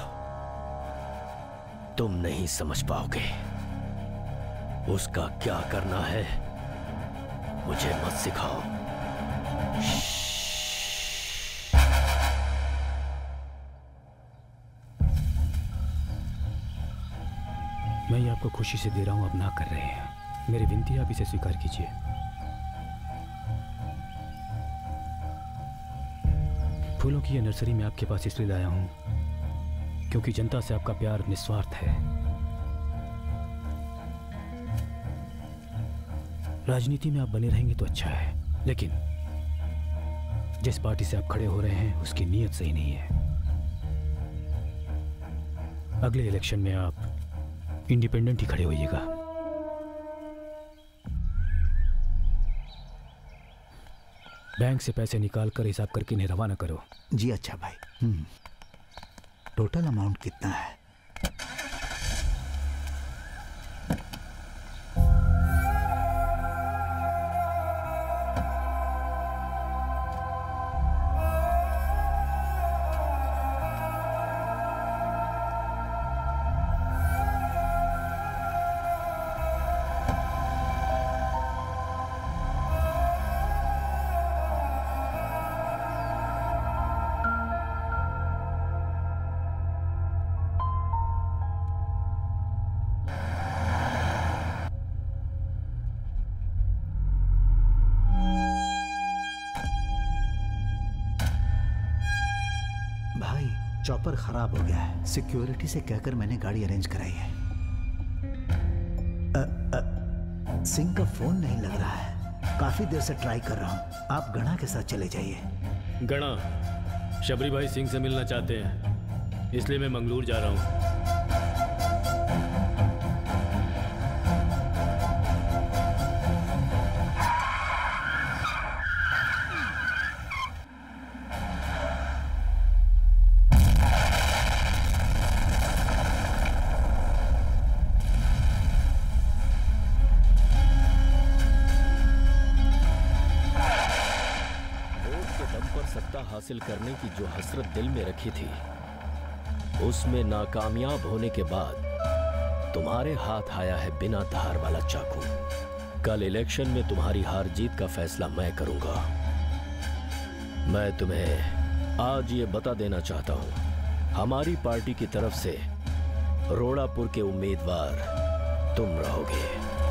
Speaker 5: तुम नहीं समझ पाओगे। उसका क्या करना है मुझे मत सिखाओ।
Speaker 7: मैं ये आपको खुशी से दे रहा हूं, अब ना कर रहे हैं। मेरी विनती आप इसे स्वीकार कीजिए। फूलों की ये नर्सरी में आपके पास इसलिए लाया हूं क्योंकि जनता से आपका प्यार निस्वार्थ है। राजनीति में आप बने रहेंगे तो अच्छा है, लेकिन जिस पार्टी से आप खड़े हो रहे हैं उसकी नीयत सही नहीं है। अगले इलेक्शन में आप इंडिपेंडेंट ही खड़े होइएगा। बैंक से पैसे निकाल कर हिसाब करके इन्हें रवाना करो।
Speaker 3: जी अच्छा भाई। हम्म टोटल अमाउंट कितना है? चॉपर खराब हो गया है। सिक्योरिटी से कहकर मैंने गाड़ी अरेंज कराई है। अ, अ, सिंह का फोन नहीं लग रहा है। काफी देर से ट्राई कर रहा हूँ। आप गणा के साथ चले जाइए।
Speaker 7: गणा, शबरी भाई सिंह से मिलना चाहते हैं, इसलिए मैं मंगलूर जा रहा हूँ।
Speaker 5: हासिल करने की जो हसरत दिल में रखी थी, उसमें नाकामयाब होने के बाद तुम्हारे हाथ आया है बिना धार वाला चाकू। कल इलेक्शन में तुम्हारी हार जीत का फैसला मैं करूंगा। मैं तुम्हें आज ये बता देना चाहता हूं, हमारी पार्टी की तरफ से रोड़ापुर के उम्मीदवार तुम रहोगे।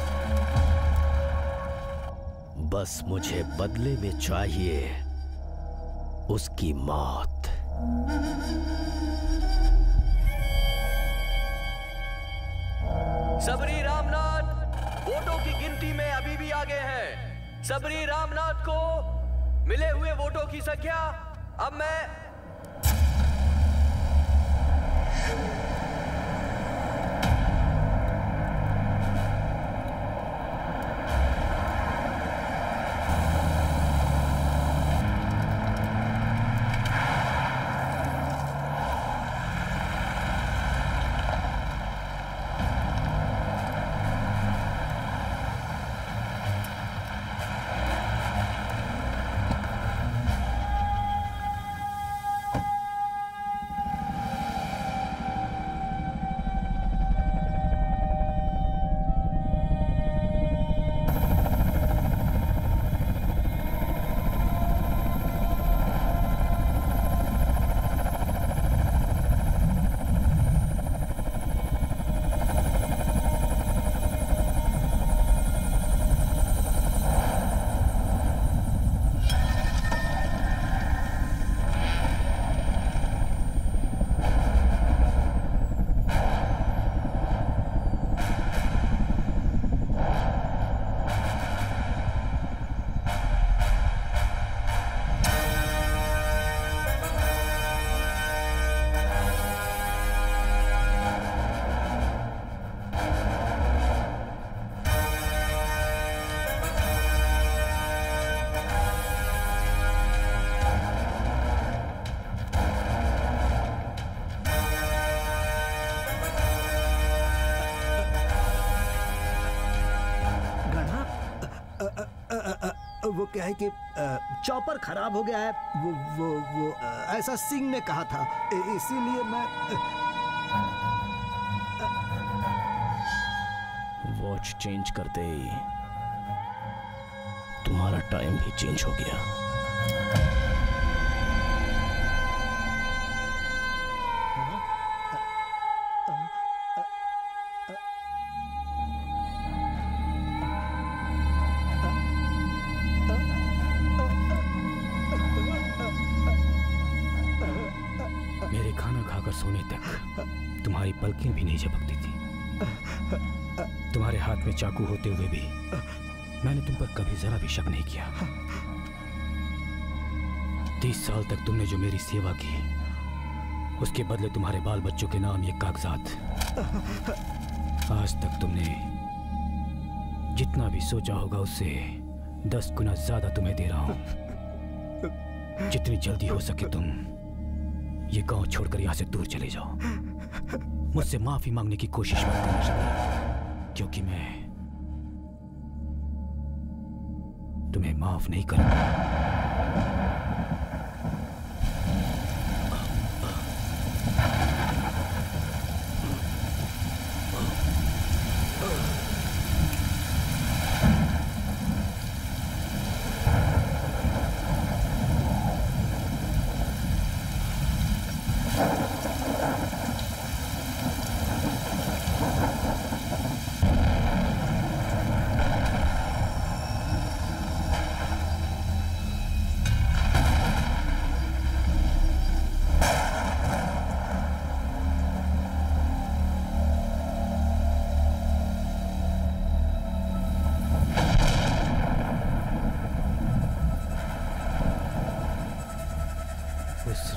Speaker 5: बस मुझे बदले में चाहिए उसकी मौत।
Speaker 8: सबरी रामनाथ वोटों की गिनती में अभी भी आगे हैं। सबरी रामनाथ को मिले हुए वोटों की संख्या अब मैं
Speaker 3: वो क्या है कि चॉपर खराब हो गया है। वो वो वो ऐसा सिंह ने कहा था, इसीलिए मैं
Speaker 1: वॉच चेंज करते ही तुम्हारा टाइम भी चेंज हो गया।
Speaker 9: सोने तक तुम्हारी पलकें भी नहीं झपकती थी। तुम्हारे हाथ में चाकू होते हुए भी मैंने तुम पर कभी जरा भी शक नहीं किया। तीस साल तक तुमने जो मेरी सेवा की, उसके बदले तुम्हारे बाल बच्चों के नाम ये कागजात। आज तक तुमने जितना भी सोचा होगा उससे दस गुना ज्यादा तुम्हें दे रहा हूं। जितनी जल्दी हो सके तुम ये गांव छोड़कर यहां से दूर चले जाओ। मुझसे माफी मांगने की कोशिश मत करना चाहिए, क्योंकि मैं तुम्हें माफ नहीं करूंगा।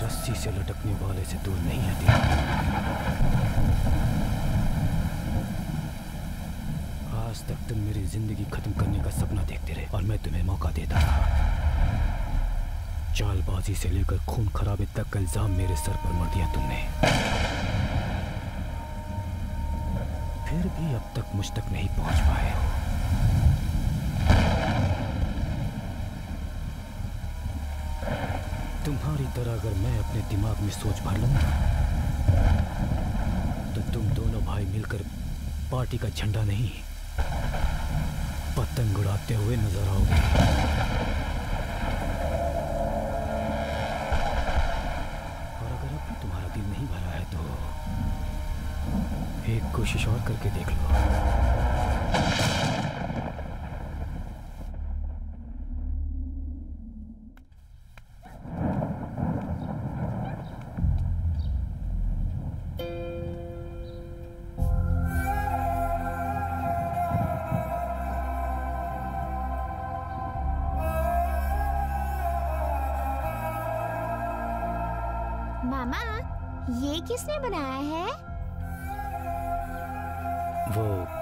Speaker 9: रस्सी से लटकने वाले से दूर नहीं हटेगा। आज तक तुम मेरी जिंदगी खत्म करने का सपना देखते रहे और मैं तुम्हें मौका देता रहा। चालबाजी से लेकर खून खराबे तक का इल्जाम मेरे सर पर मर दिया तुमने, फिर भी अब तक मुझ तक नहीं पहुंच पाए हो। तुम्हारी तरह अगर मैं अपने दिमाग में सोच भर लूंगा तो तुम दोनों भाई मिलकर पार्टी का झंडा नहीं पतंग उड़ाते हुए नजर आओगे। और अगर अब भी तुम्हारा दिल नहीं भरा है तो एक कोशिश और करके देख लो।
Speaker 18: मामा, ये किसने बनाया है?
Speaker 9: वो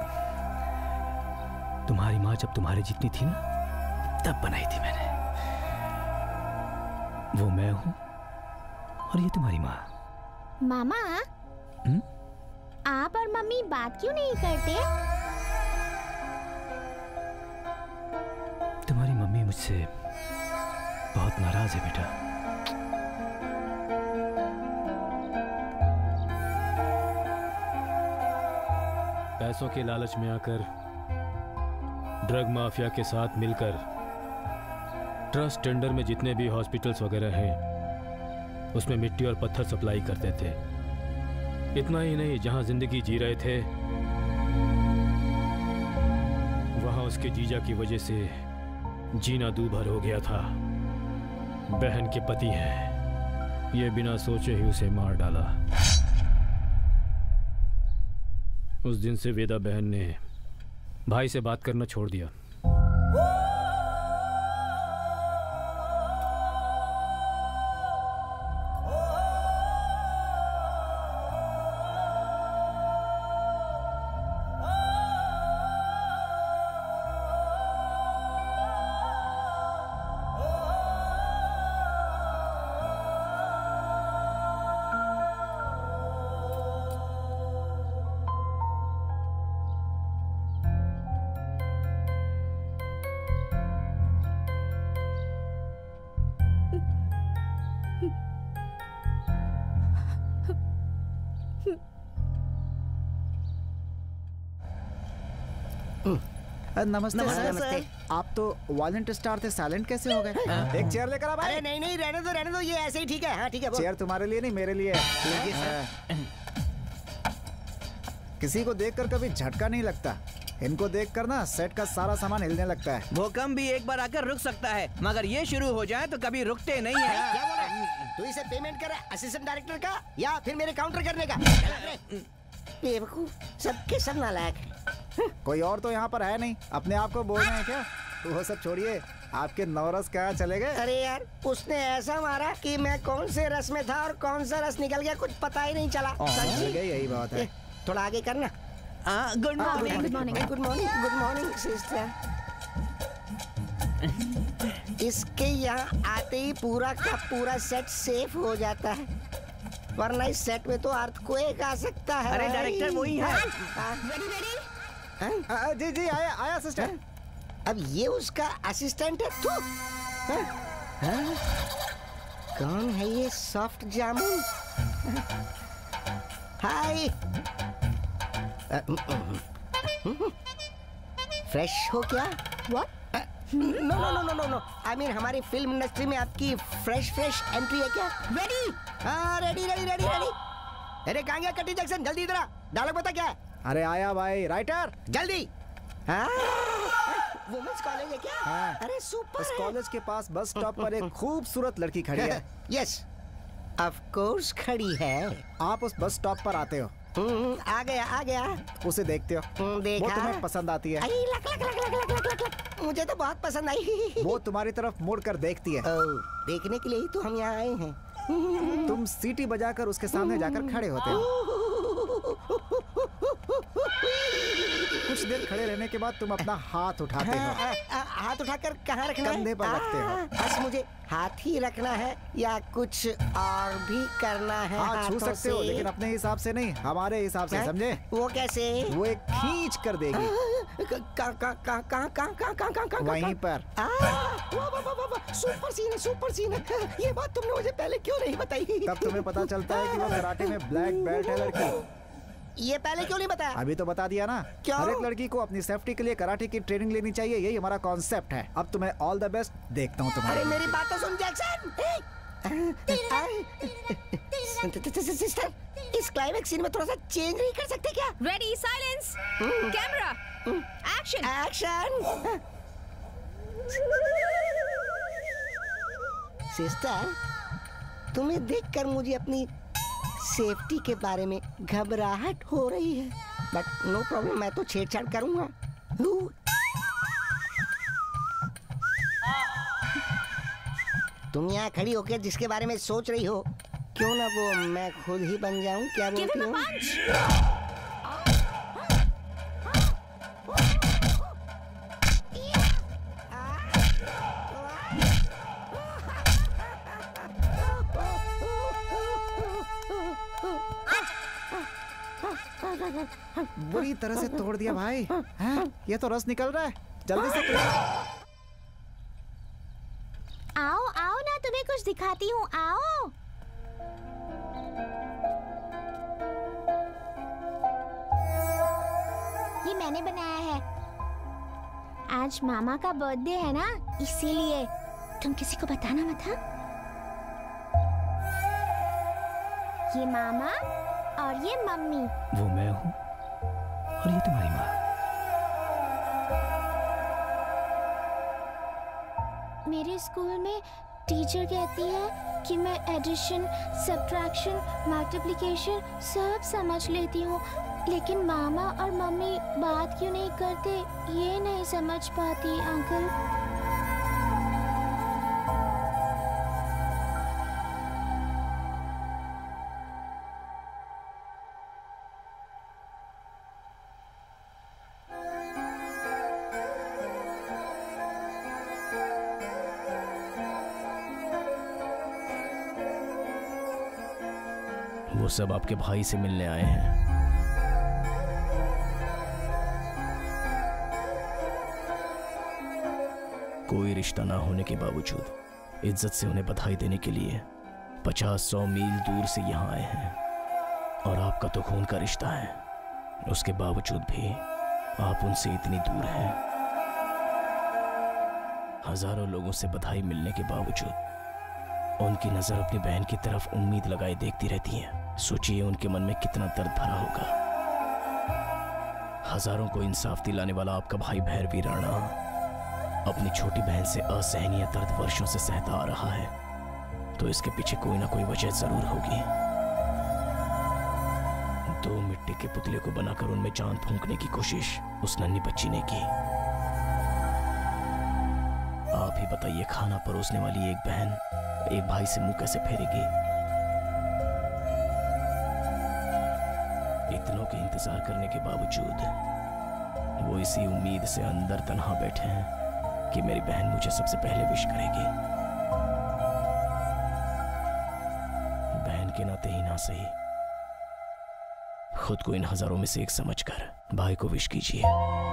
Speaker 9: तुम्हारी माँ जब तुम्हारे जितनी थी ना तब बनाई थी मैंने। वो मैं हूँ और ये तुम्हारी माँ।
Speaker 18: मामा,
Speaker 9: हुँ?
Speaker 18: आप और मम्मी बात क्यों नहीं करते?
Speaker 9: तुम्हारी मम्मी मुझसे बहुत नाराज है बेटा। पैसों के लालच में आकर ड्रग माफिया के साथ मिलकर ट्रस्ट टेंडर में जितने भी हॉस्पिटल्स वगैरह हैं उसमें मिट्टी और पत्थर सप्लाई करते थे। इतना ही नहीं, जहां जिंदगी जी रहे थे वहां उसके जीजा की वजह से जीना दूभर हो गया था। बहन के पति हैं, ये बिना सोचे ही उसे मार डाला। उस दिन से वेदा बहन ने भाई से बात करना छोड़ दिया।
Speaker 6: नमस्ते,
Speaker 13: नमस्ते,
Speaker 6: सर।
Speaker 13: नमस्ते।
Speaker 6: आप तो वायलेंट स्टार थे, साइलेंट कैसे हो गए? एक चेयर लेकर आ भाई।
Speaker 13: अरे नहीं नहीं, रहने दो रहने दो, ये ऐसे ही ठीक है। हाँ ठीक है।
Speaker 6: चेयर तुम्हारे लिए नहीं, मेरे लिए। किसी को देखकर कभी झटका नहीं लगता, इनको देखकर ना सेट का सारा सामान हिलने लगता है।
Speaker 15: भूकंप भी एक बार आकर रुक सकता है, मगर ये शुरू हो जाए तो कभी रुकते नहीं है।
Speaker 13: क्या बोल रहा है? तू इसे पेमेंट कर असिस्टेंट डायरेक्टर का या फिर मेरे काउंटर करने का? बेवकूफ, सबके सब नालायक है।
Speaker 6: कोई और तो यहाँ पर है नहीं, अपने आप को बोल रहे हैं क्या? वो सब छोड़िए, आपके नौरस कहाँ चले गए?
Speaker 13: अरे यार, उसने ऐसा मारा कि मैं कौन से रस में था और कौन सा रस निकल गया कुछ पता ही नहीं चला।
Speaker 6: यही बात है।
Speaker 13: थोड़ा आगे करना।
Speaker 15: Good morning.
Speaker 13: Good morning. Good morning. Good morning sister. इसके यहाँ आते ही पूरा का पूरा सेट सेफ हो जाता है, वरना इस सेट में तो अर्थक्वेक आ सकता है।
Speaker 15: अरे डायरेक्टर वही है।
Speaker 6: जी जी आया आया सिस्टर।
Speaker 13: अब ये उसका असिस्टेंट है तू? कौन है ये सॉफ्ट जामुन? हाय, फ्रेश हो क्या?
Speaker 2: What?
Speaker 13: No no no no no, I mean हमारी फिल्म इंडस्ट्री में आपकी फ्रेश फ्रेश एंट्री है क्या? रेडी? हाँ रेडी रेडी रेडी रेडी। अरे कहाँ गया कटी जैक्सन, जल्दी इधर आ, डायलॉग बता क्या है?
Speaker 6: अरे आया भाई, राइटर
Speaker 13: जल्दी। हाँ वुमेन्स कॉलेज है क्या?
Speaker 6: हाँ।
Speaker 13: अरे सुपर।
Speaker 6: इस कॉलेज के पास बस स्टॉप पर एक खूबसूरत लड़की खड़ी है।
Speaker 13: यस ऑफ कोर्स खड़ी है।
Speaker 6: आप उस बस स्टॉप पर आते हो,
Speaker 13: आ गया आ गया।
Speaker 6: उसे देखते हो,
Speaker 13: देखा?
Speaker 6: वो तुम्हें पसंद आती है।
Speaker 13: I, luck, luck, luck, luck, luck, luck, luck, luck. मुझे तो बहुत पसंद आई।
Speaker 6: वो तुम्हारी तरफ मुड़ कर देखती है।
Speaker 13: ओ, देखने के लिए ही तो हम यहाँ आए हैं।
Speaker 6: तुम सीटी बजाकर उसके सामने जाकर खड़े होते हो। कुछ देर खड़े रहने के बाद तुम अपना हाथ उठाते हो।
Speaker 13: हाँ, आ, आ, हाथ उठाकर कहाँ रखना है?
Speaker 6: कंधे पर रखते हो।
Speaker 13: बस मुझे हाथ ही रखना है या कुछ और भी करना है?
Speaker 6: हाँ छू सकते हो, लेकिन अपने हिसाब से नहीं, हमारे हिसाब से, समझे?
Speaker 13: वो कैसे?
Speaker 6: वो एक खींच कर देगी। वहीं पर।
Speaker 13: सुपर सीन है, सुपर सीन है। ये बात तुमने मुझे पहले क्यों नहीं बताई?
Speaker 6: तब तुम्हें पता चलता है कि वो कराटे में ब्लैक बेल्ट है लड़की।
Speaker 13: ये पहले क्यों नहीं बताया?
Speaker 6: अभी तो बता दिया ना।
Speaker 13: क्यों?
Speaker 6: हर एक लड़की को अपनी सेफ्टी के लिए कराटे की ट्रेनिंग लेनी चाहिए, यही हमारा कॉन्सेप्ट है। अब तुम्हें ऑल द बेस्ट, देखता हूँ तुम्हारे।
Speaker 13: अरे मेरी बात तो सुन जैक्सन। सिस्टर, इस क्लाइमेक्स सीन में थोड़ा सा चेंज नहीं कर सकते क्या?
Speaker 2: Ready, silence, camera, action,
Speaker 13: action. Sister, तुम्हें देखकर मुझे अपनी सेफ्टी के बारे में घबराहट हो रही है, बट नो प्रॉब्लम, मैं तो छेड़छाड़ करूंगा। तुम यहाँ खड़ी होकर जिसके बारे में सोच रही हो, क्यों ना वो मैं खुद ही बन जाऊं? क्या बोलती हो?
Speaker 6: बुरी तरह से तोड़ दिया भाई। हैं? ये तो रस निकल रहा है, जल्दी से।
Speaker 18: आओ आओ ना, तुम्हें कुछ दिखाती हूँ, आओ। ये मैंने बनाया है। आज मामा का बर्थडे है ना, इसीलिए। तुम किसी को बताना मत, हाँ? ये मामा और ये मम्मी।
Speaker 9: वो मैं हूँ और ये तुम्हारी माँ।
Speaker 18: मेरे स्कूल में टीचर कहती है कि मैं एडिशन, सब्ट्रैक्शन, मल्टीप्लिकेशन सब समझ लेती हूँ, लेकिन मामा और मम्मी बात क्यों नहीं करते ये नहीं समझ पाती अंकल।
Speaker 1: वो सब आपके भाई से मिलने आए हैं। कोई रिश्ता ना होने के बावजूद इज्जत से उन्हें बधाई देने के लिए पचास सौ मील दूर से यहाँ आए हैं। और आपका तो खून का रिश्ता है, उसके बावजूद भी आप उनसे इतनी दूर हैं। हजारों लोगों से बधाई मिलने के बावजूद उनकी नजर अपनी बहन की तरफ उम्मीद लगाए देखती रहती है। सोचिए उनके मन में कितना दर्द भरा होगा। हजारों को इंसाफ दिलाने वाला आपका भाई भैरवी राणा अपनी छोटी बहन से असहनीय दर्द वर्षों से सहता आ रहा है, तो इसके पीछे कोई ना कोई वजह जरूर होगी। दो मिट्टी के पुतले को बनाकर उनमें जान फूंकने की कोशिश उस नन्ही बच्ची ने की। आप ही बताइए, खाना परोसने वाली एक बहन एक भाई से मुंह कैसे फेरेगी? इतनों के इंतजार करने के बावजूद वो इसी उम्मीद से अंदर तन्हा बैठे हैं कि मेरी बहन मुझे सबसे पहले विश करेगी। बहन के नाते ही ना सही, खुद को इन हजारों में से एक समझकर भाई को विश कीजिए।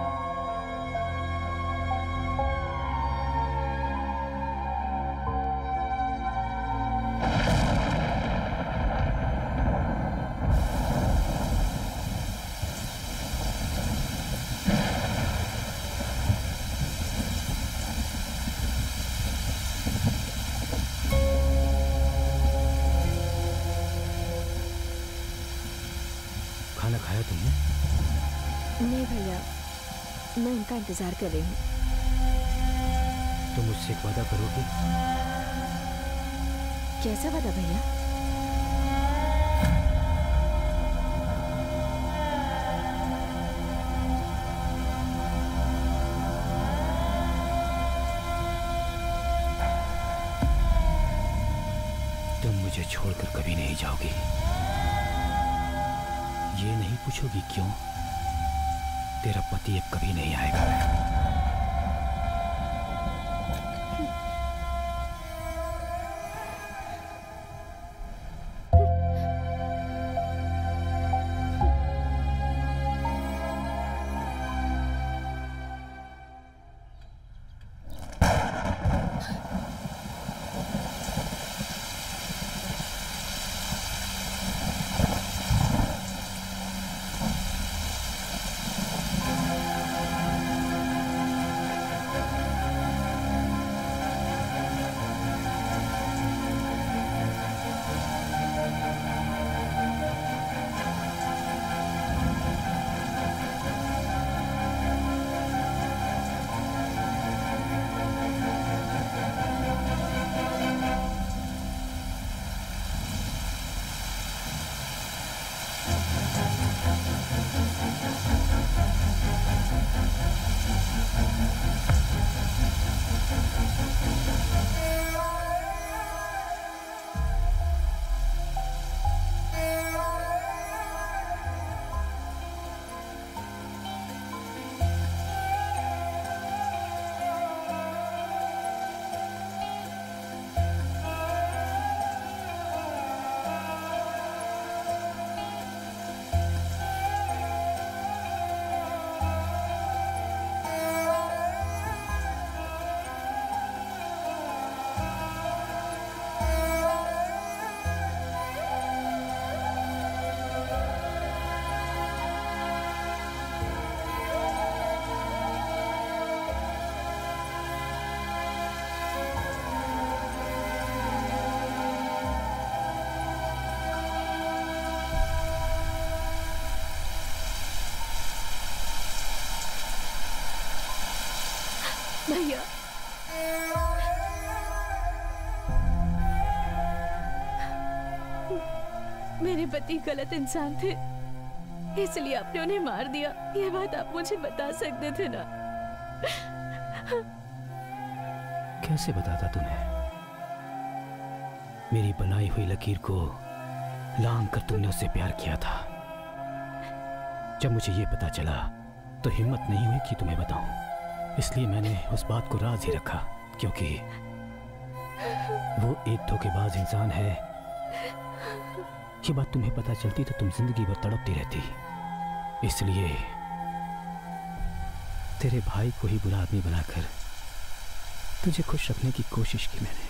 Speaker 9: खाना खाया तुमने?
Speaker 2: नहीं भैया, मैं उनका इंतजार कर रही हूँ।
Speaker 9: तुम मुझसे एक वादा करोगी?
Speaker 2: कैसा वादा भैया?
Speaker 9: तुम मुझे छोड़कर कभी नहीं जाओगी। ये नहीं पूछोगी क्यों? तेरा पति अब कभी नहीं आएगा।
Speaker 2: भैया, मेरे पति गलत इंसान थे, इसलिए आपने उन्हें मार दिया। ये बात आप मुझे बता सकते थे ना?
Speaker 9: कैसे बताता तुम्हें? मेरी बनाई हुई लकीर को लांघ कर तुमने उससे प्यार किया था। जब मुझे ये पता चला तो हिम्मत नहीं हुई कि तुम्हें बताऊं, इसलिए मैंने उस बात को राज ही रखा, क्योंकि वो एक धोखेबाज इंसान है। ये बात तुम्हें पता चलती तो तुम जिंदगी भर तड़पती रहती। इसलिए तेरे भाई को ही बुरा आदमी बनाकर तुझे खुश रखने की कोशिश की मैंने।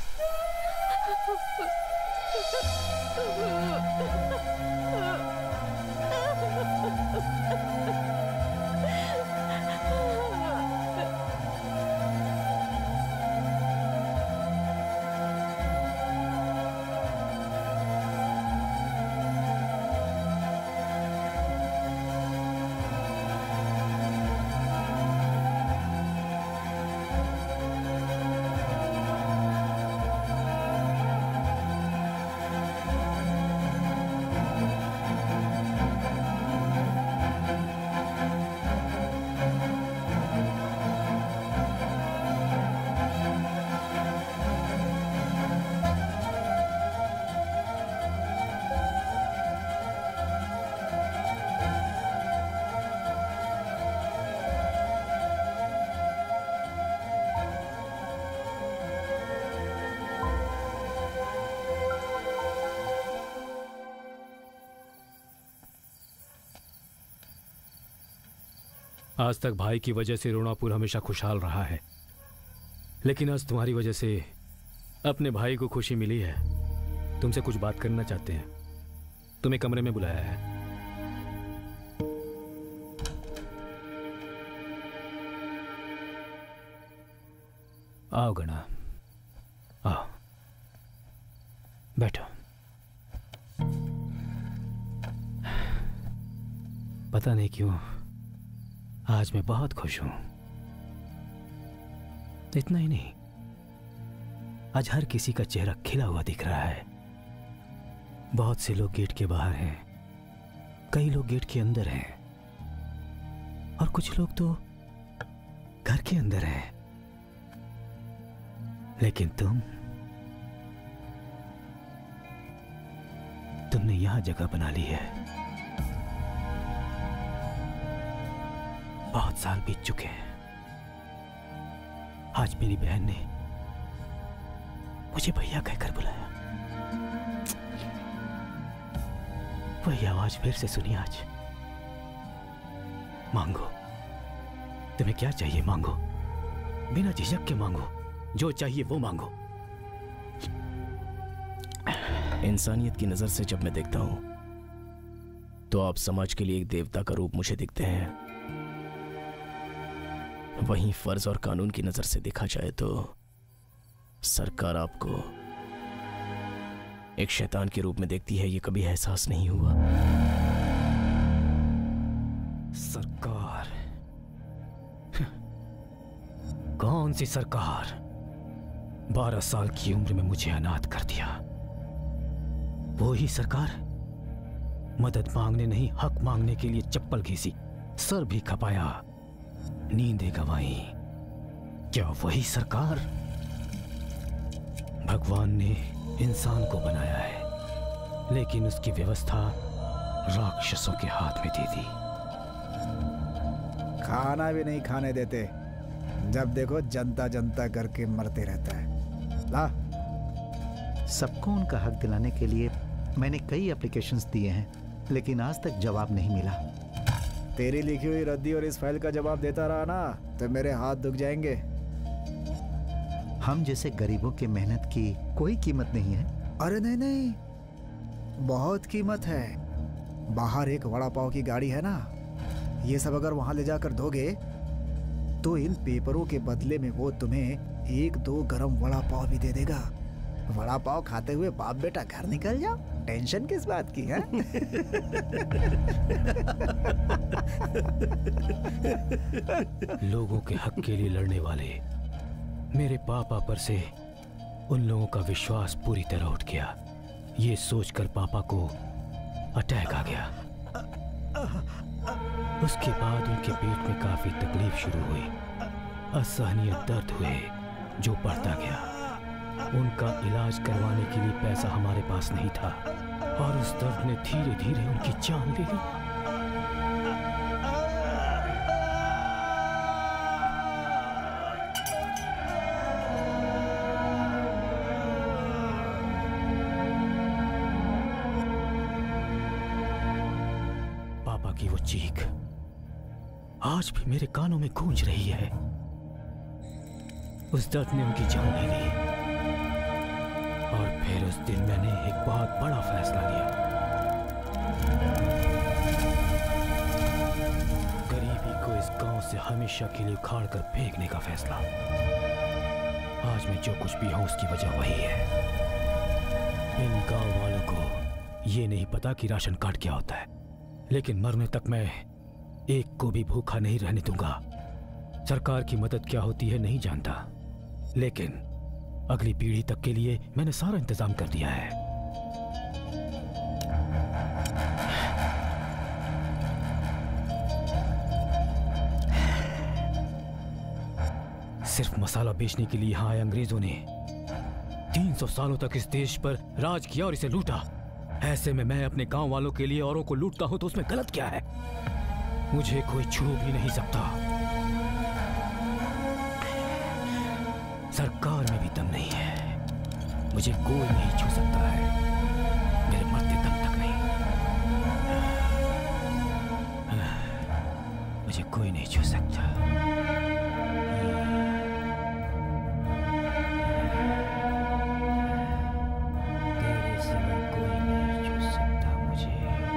Speaker 9: आज तक भाई की वजह से रोणापुर हमेशा खुशहाल रहा है, लेकिन आज तुम्हारी वजह से अपने भाई को खुशी मिली है। तुमसे कुछ बात करना चाहते हैं, तुम्हें कमरे में बुलाया है। आओ गणा, आओ, बैठो। पता नहीं क्यों आज मैं बहुत खुश हूं। इतना ही नहीं, आज हर किसी का चेहरा खिला हुआ दिख रहा है। बहुत से लोग गेट के बाहर हैं, कई लोग गेट के अंदर हैं, और कुछ लोग तो घर के अंदर हैं। लेकिन तुम तुमने यहां जगह बना ली है। बहुत साल बीत चुके हैं। आज मेरी बहन ने मुझे भैया कहकर बुलाया। वही आवाज फिर से सुनी आज। मांगो, तुम्हें क्या चाहिए मांगो, बिना झिझक के मांगो, जो चाहिए वो मांगो।
Speaker 1: इंसानियत की नजर से जब मैं देखता हूं तो आप समाज के लिए एक देवता का रूप मुझे दिखते हैं। वहीं फर्ज और कानून की नजर से देखा जाए तो सरकार आपको एक शैतान के रूप में देखती है। ये कभी एहसास नहीं हुआ?
Speaker 9: सरकार? कौन सी सरकार? बारह साल की उम्र में मुझे अनाथ कर दिया। वो ही सरकार? मदद मांगने नहीं, हक मांगने के लिए चप्पल घिसी, सर भी खपाया, नींदें गंवाई। क्या वही सरकार? भगवान ने इंसान को बनाया है, लेकिन उसकी व्यवस्था राक्षसों के हाथ में दे दी।
Speaker 6: खाना भी नहीं खाने देते, जब देखो जनता जनता करके मरते रहता है। ला,
Speaker 3: सबको उनका हक दिलाने के लिए मैंने कई एप्लीकेशंस दिए हैं, लेकिन आज तक जवाब नहीं मिला।
Speaker 6: तेरी लिखी हुई रद्दी और इस फाइल का जवाब देता रहा ना तो मेरे हाथ दुख जाएंगे।
Speaker 3: हम जैसे गरीबों की मेहनत की कोई कीमत नहीं है।
Speaker 6: अरे नहीं नहीं, बहुत कीमत है। बाहर एक वड़ा पाव की गाड़ी है ना, ये सब अगर वहां ले जाकर दोगे तो इन पेपरों के बदले में वो तुम्हें एक दो गरम वड़ा पाव भी दे देगा। वड़ा पाव खाते हुए बाप बेटा घर निकल जाओ, टेंशन किस बात की है?
Speaker 9: लोगों के हक के लिए लड़ने वाले मेरे पापा पर से उन लोगों का विश्वास पूरी तरह उठ गया। ये सोचकर पापा को अटैक आ गया। उसके बाद उनके पेट में काफी तकलीफ शुरू हुई, असहनीय दर्द हुए जो बढ़ता गया। उनका इलाज करवाने के लिए पैसा हमारे पास नहीं था और उस दर्द ने धीरे धीरे उनकी जान ले ली। पापा की वो चीख आज भी मेरे कानों में गूंज रही है। उस दर्द ने उनकी जान ले ली और फिर उस दिन मैंने एक बहुत बड़ा फैसला लिया। गरीबी को इस गांव से हमेशा के लिए उखाड़ कर फेंकने का फैसला। आज मैं जो कुछ भी हूं उसकी वजह वही है। इन गांव वालों को ये नहीं पता कि राशन कार्ड क्या होता है, लेकिन मरने तक मैं एक को भी भूखा नहीं रहने दूंगा। सरकार की मदद क्या होती है नहीं जानता, लेकिन अगली पीढ़ी तक के लिए मैंने सारा इंतजाम कर दिया है। सिर्फ मसाला बेचने के लिए यहां आए अंग्रेजों ने तीन सौ सालों तक इस देश पर राज किया और इसे लूटा। ऐसे में मैं अपने गांव वालों के लिए औरों को लूटता हूं तो उसमें गलत क्या है? मुझे कोई छू भी नहीं सकता। सरकार में भी दम नहीं है, मुझे कोई नहीं छू सकता है, मेरे मरते दम तक नहीं। मुझे कोई नहीं छू सकता। तेरे सिवा कोई नहीं छू सकता मुझे।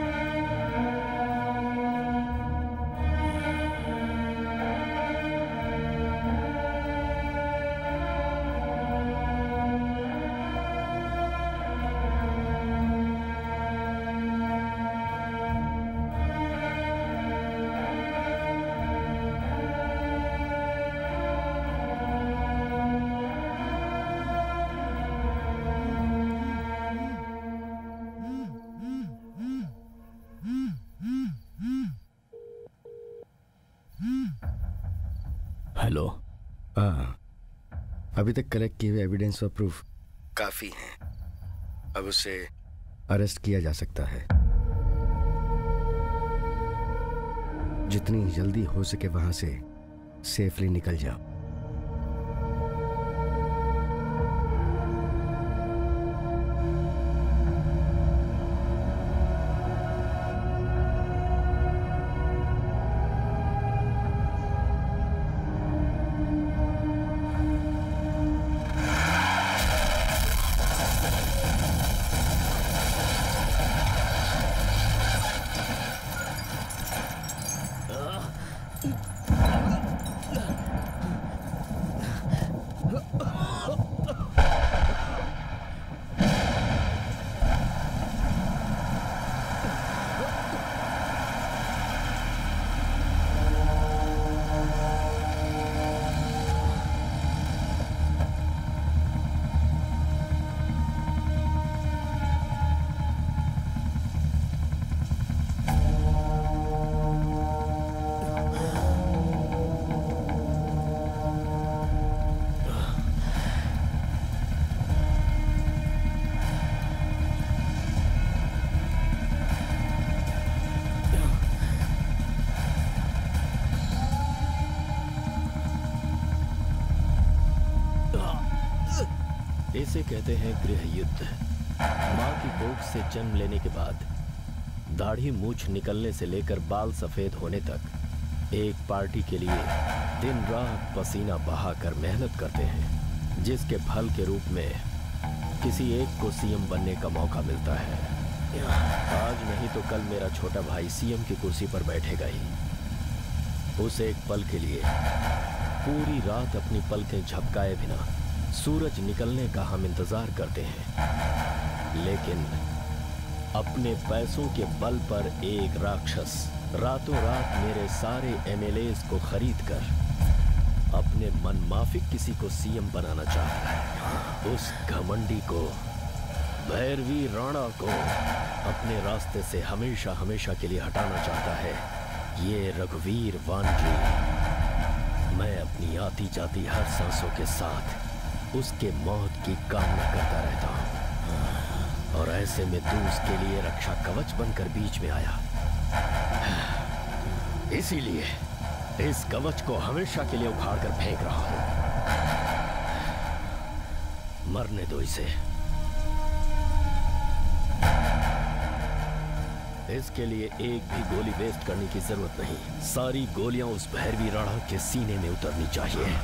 Speaker 1: हेलो।
Speaker 11: हाँ, अभी तक कलेक्ट किए हुए एविडेंस और प्रूफ काफी हैं। अब उसे अरेस्ट किया जा सकता है। जितनी जल्दी हो सके वहां से सेफली निकल जाओ।
Speaker 5: इसे कहते हैं गृह युद्ध। माँ की कोख से जन्म लेने के बाद दाढ़ी मूछ निकलने से लेकर बाल सफेद होने तक एक पार्टी के लिए दिन रात पसीना बहाकर मेहनत करते हैं, जिसके फल के रूप में किसी एक को सीएम बनने का मौका मिलता है। आज नहीं तो कल मेरा छोटा भाई सीएम की कुर्सी पर बैठेगा ही। उस एक पल के लिए पूरी रात अपनी पलकें झपकाए बिना सूरज निकलने का हम इंतजार करते हैं, लेकिन अपने पैसों के बल पर एक राक्षस रातों रात मेरे सारे एमएलएस को खरीदकर अपने मनमाफिक किसी को सीएम बनाना चाहता है। उस घमंडी को, भैरवी राणा को अपने रास्ते से हमेशा हमेशा के लिए हटाना चाहता है ये रघुवीर वानगी। मैं अपनी आती जाती हर सांसों के साथ उसके मौत की कामना करता रहता हूं, और ऐसे में तू उसके लिए रक्षा कवच बनकर बीच में आया। इसीलिए इस कवच को हमेशा के लिए उखाड़ कर फेंक रहा हूं। मरने दो इसे। इसके लिए एक भी गोली वेस्ट करने की जरूरत नहीं। सारी गोलियां उस भैरवी राणा के सीने में उतरनी चाहिए।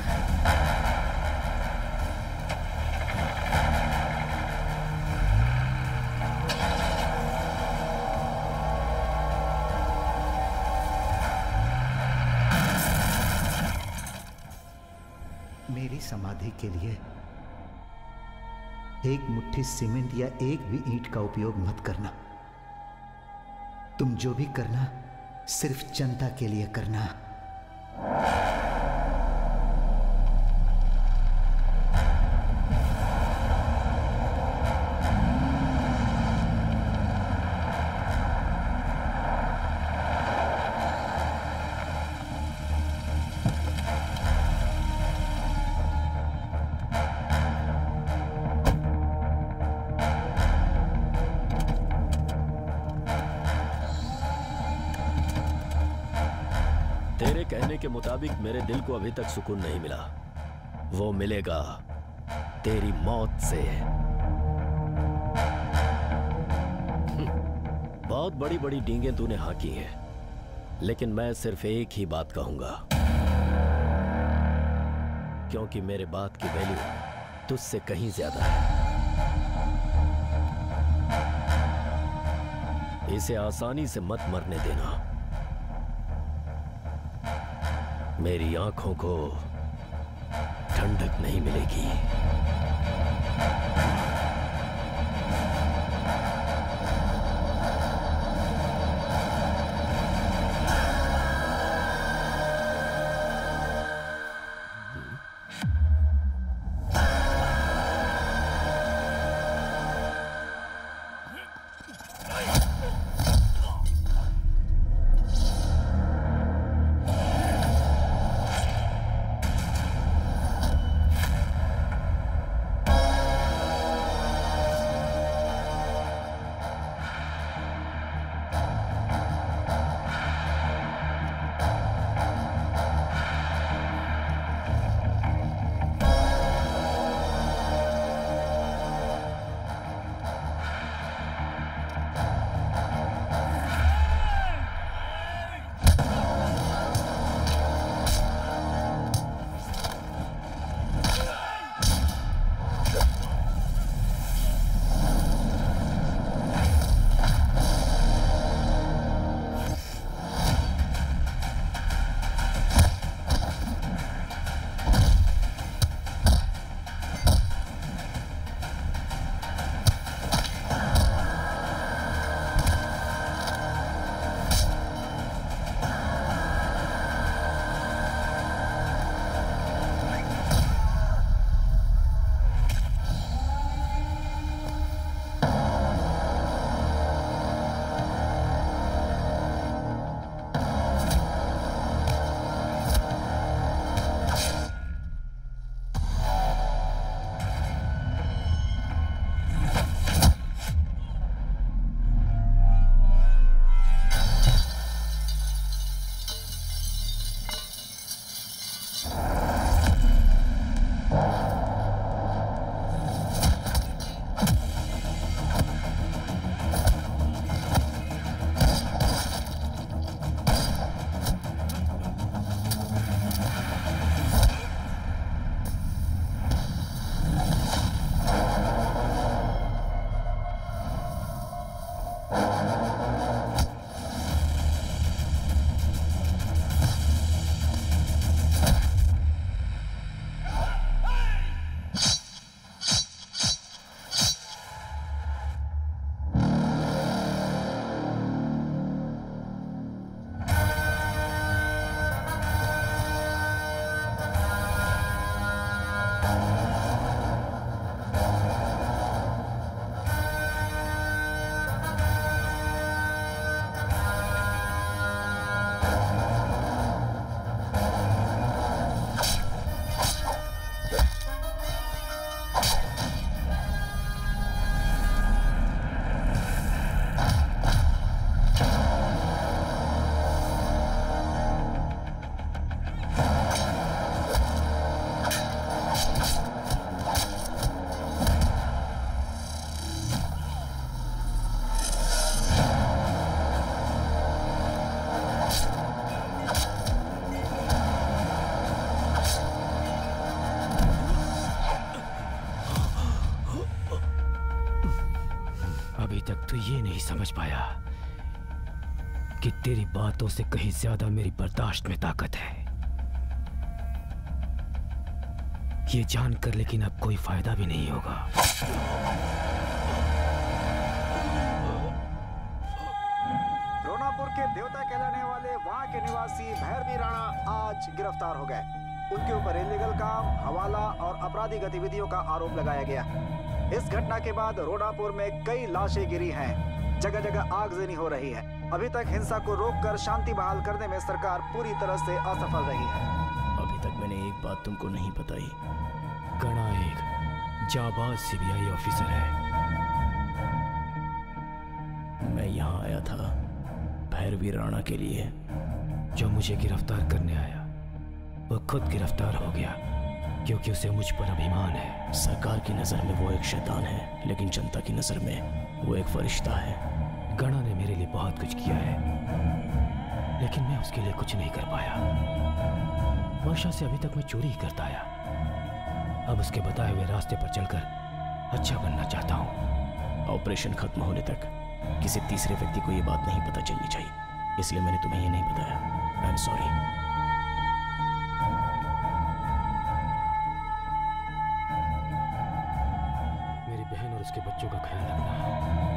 Speaker 3: मेरी समाधि के लिए एक मुट्ठी सीमेंट या एक भी ईंट का उपयोग मत करना। तुम जो भी करना सिर्फ जनता के लिए करना।
Speaker 5: कहने के मुताबिक मेरे दिल को अभी तक सुकून नहीं मिला। वो मिलेगा तेरी मौत से। बहुत बड़ी बड़ी डींगें तूने हाकी हैं, लेकिन मैं सिर्फ एक ही बात कहूंगा, क्योंकि मेरे बात की वैल्यू तुझसे कहीं ज्यादा है। इसे आसानी से मत मरने देना। मेरी आंखों को ठंडक नहीं मिलेगी।
Speaker 9: तक तू ये नहीं समझ पाया कि तेरी बातों से कहीं ज्यादा मेरी बर्दाश्त में ताकत है। ये जानकर लेकिन अब कोई फायदा भी नहीं होगा।
Speaker 6: रोनापुर के देवता कहलाने वाले वहाँ के निवासी भैरवी राणा आज गिरफ्तार हो गए। उनके ऊपर इलीगल काम, हवाला और अपराधी गतिविधियों का आरोप लगाया गया। इस घटना के बाद रोनापुर में कई लाशें गिरी हैं, जगह जगह आगजनी हो रही है। अभी तक हिंसा को रोककर शांति बहाल करने में सरकार पूरी तरह से असफल रही है।
Speaker 1: अभी तक मैंने एक बात तुमको नहीं बताई।
Speaker 9: गणा एक जाबाज सीबीआई ऑफिसर है।
Speaker 1: मैं यहाँ आया था भैरवी राणा के लिए।
Speaker 9: जो मुझे गिरफ्तार करने आया वो खुद गिरफ्तार हो गया, क्योंकि उसे मुझ पर अभिमान है।
Speaker 1: सरकार की नजर में वो एक शैतान है, लेकिन जनता की नजर में वो एक फरिश्ता है।
Speaker 9: गणा ने मेरे लिए बहुत कुछ किया है, लेकिन मैं उसके लिए कुछ नहीं कर पाया। वर्षा से अभी तक मैं चोरी ही करता आया। अब उसके बताए हुए रास्ते पर चलकर अच्छा बनना चाहता हूँ।
Speaker 1: ऑपरेशन खत्म होने तक किसी तीसरे व्यक्ति को ये बात नहीं पता चलनी चाहिए, इसलिए मैंने तुम्हें ये नहीं बताया। I am sorry.
Speaker 9: मेरी बहन और उसके बच्चों का ख्याल रखना।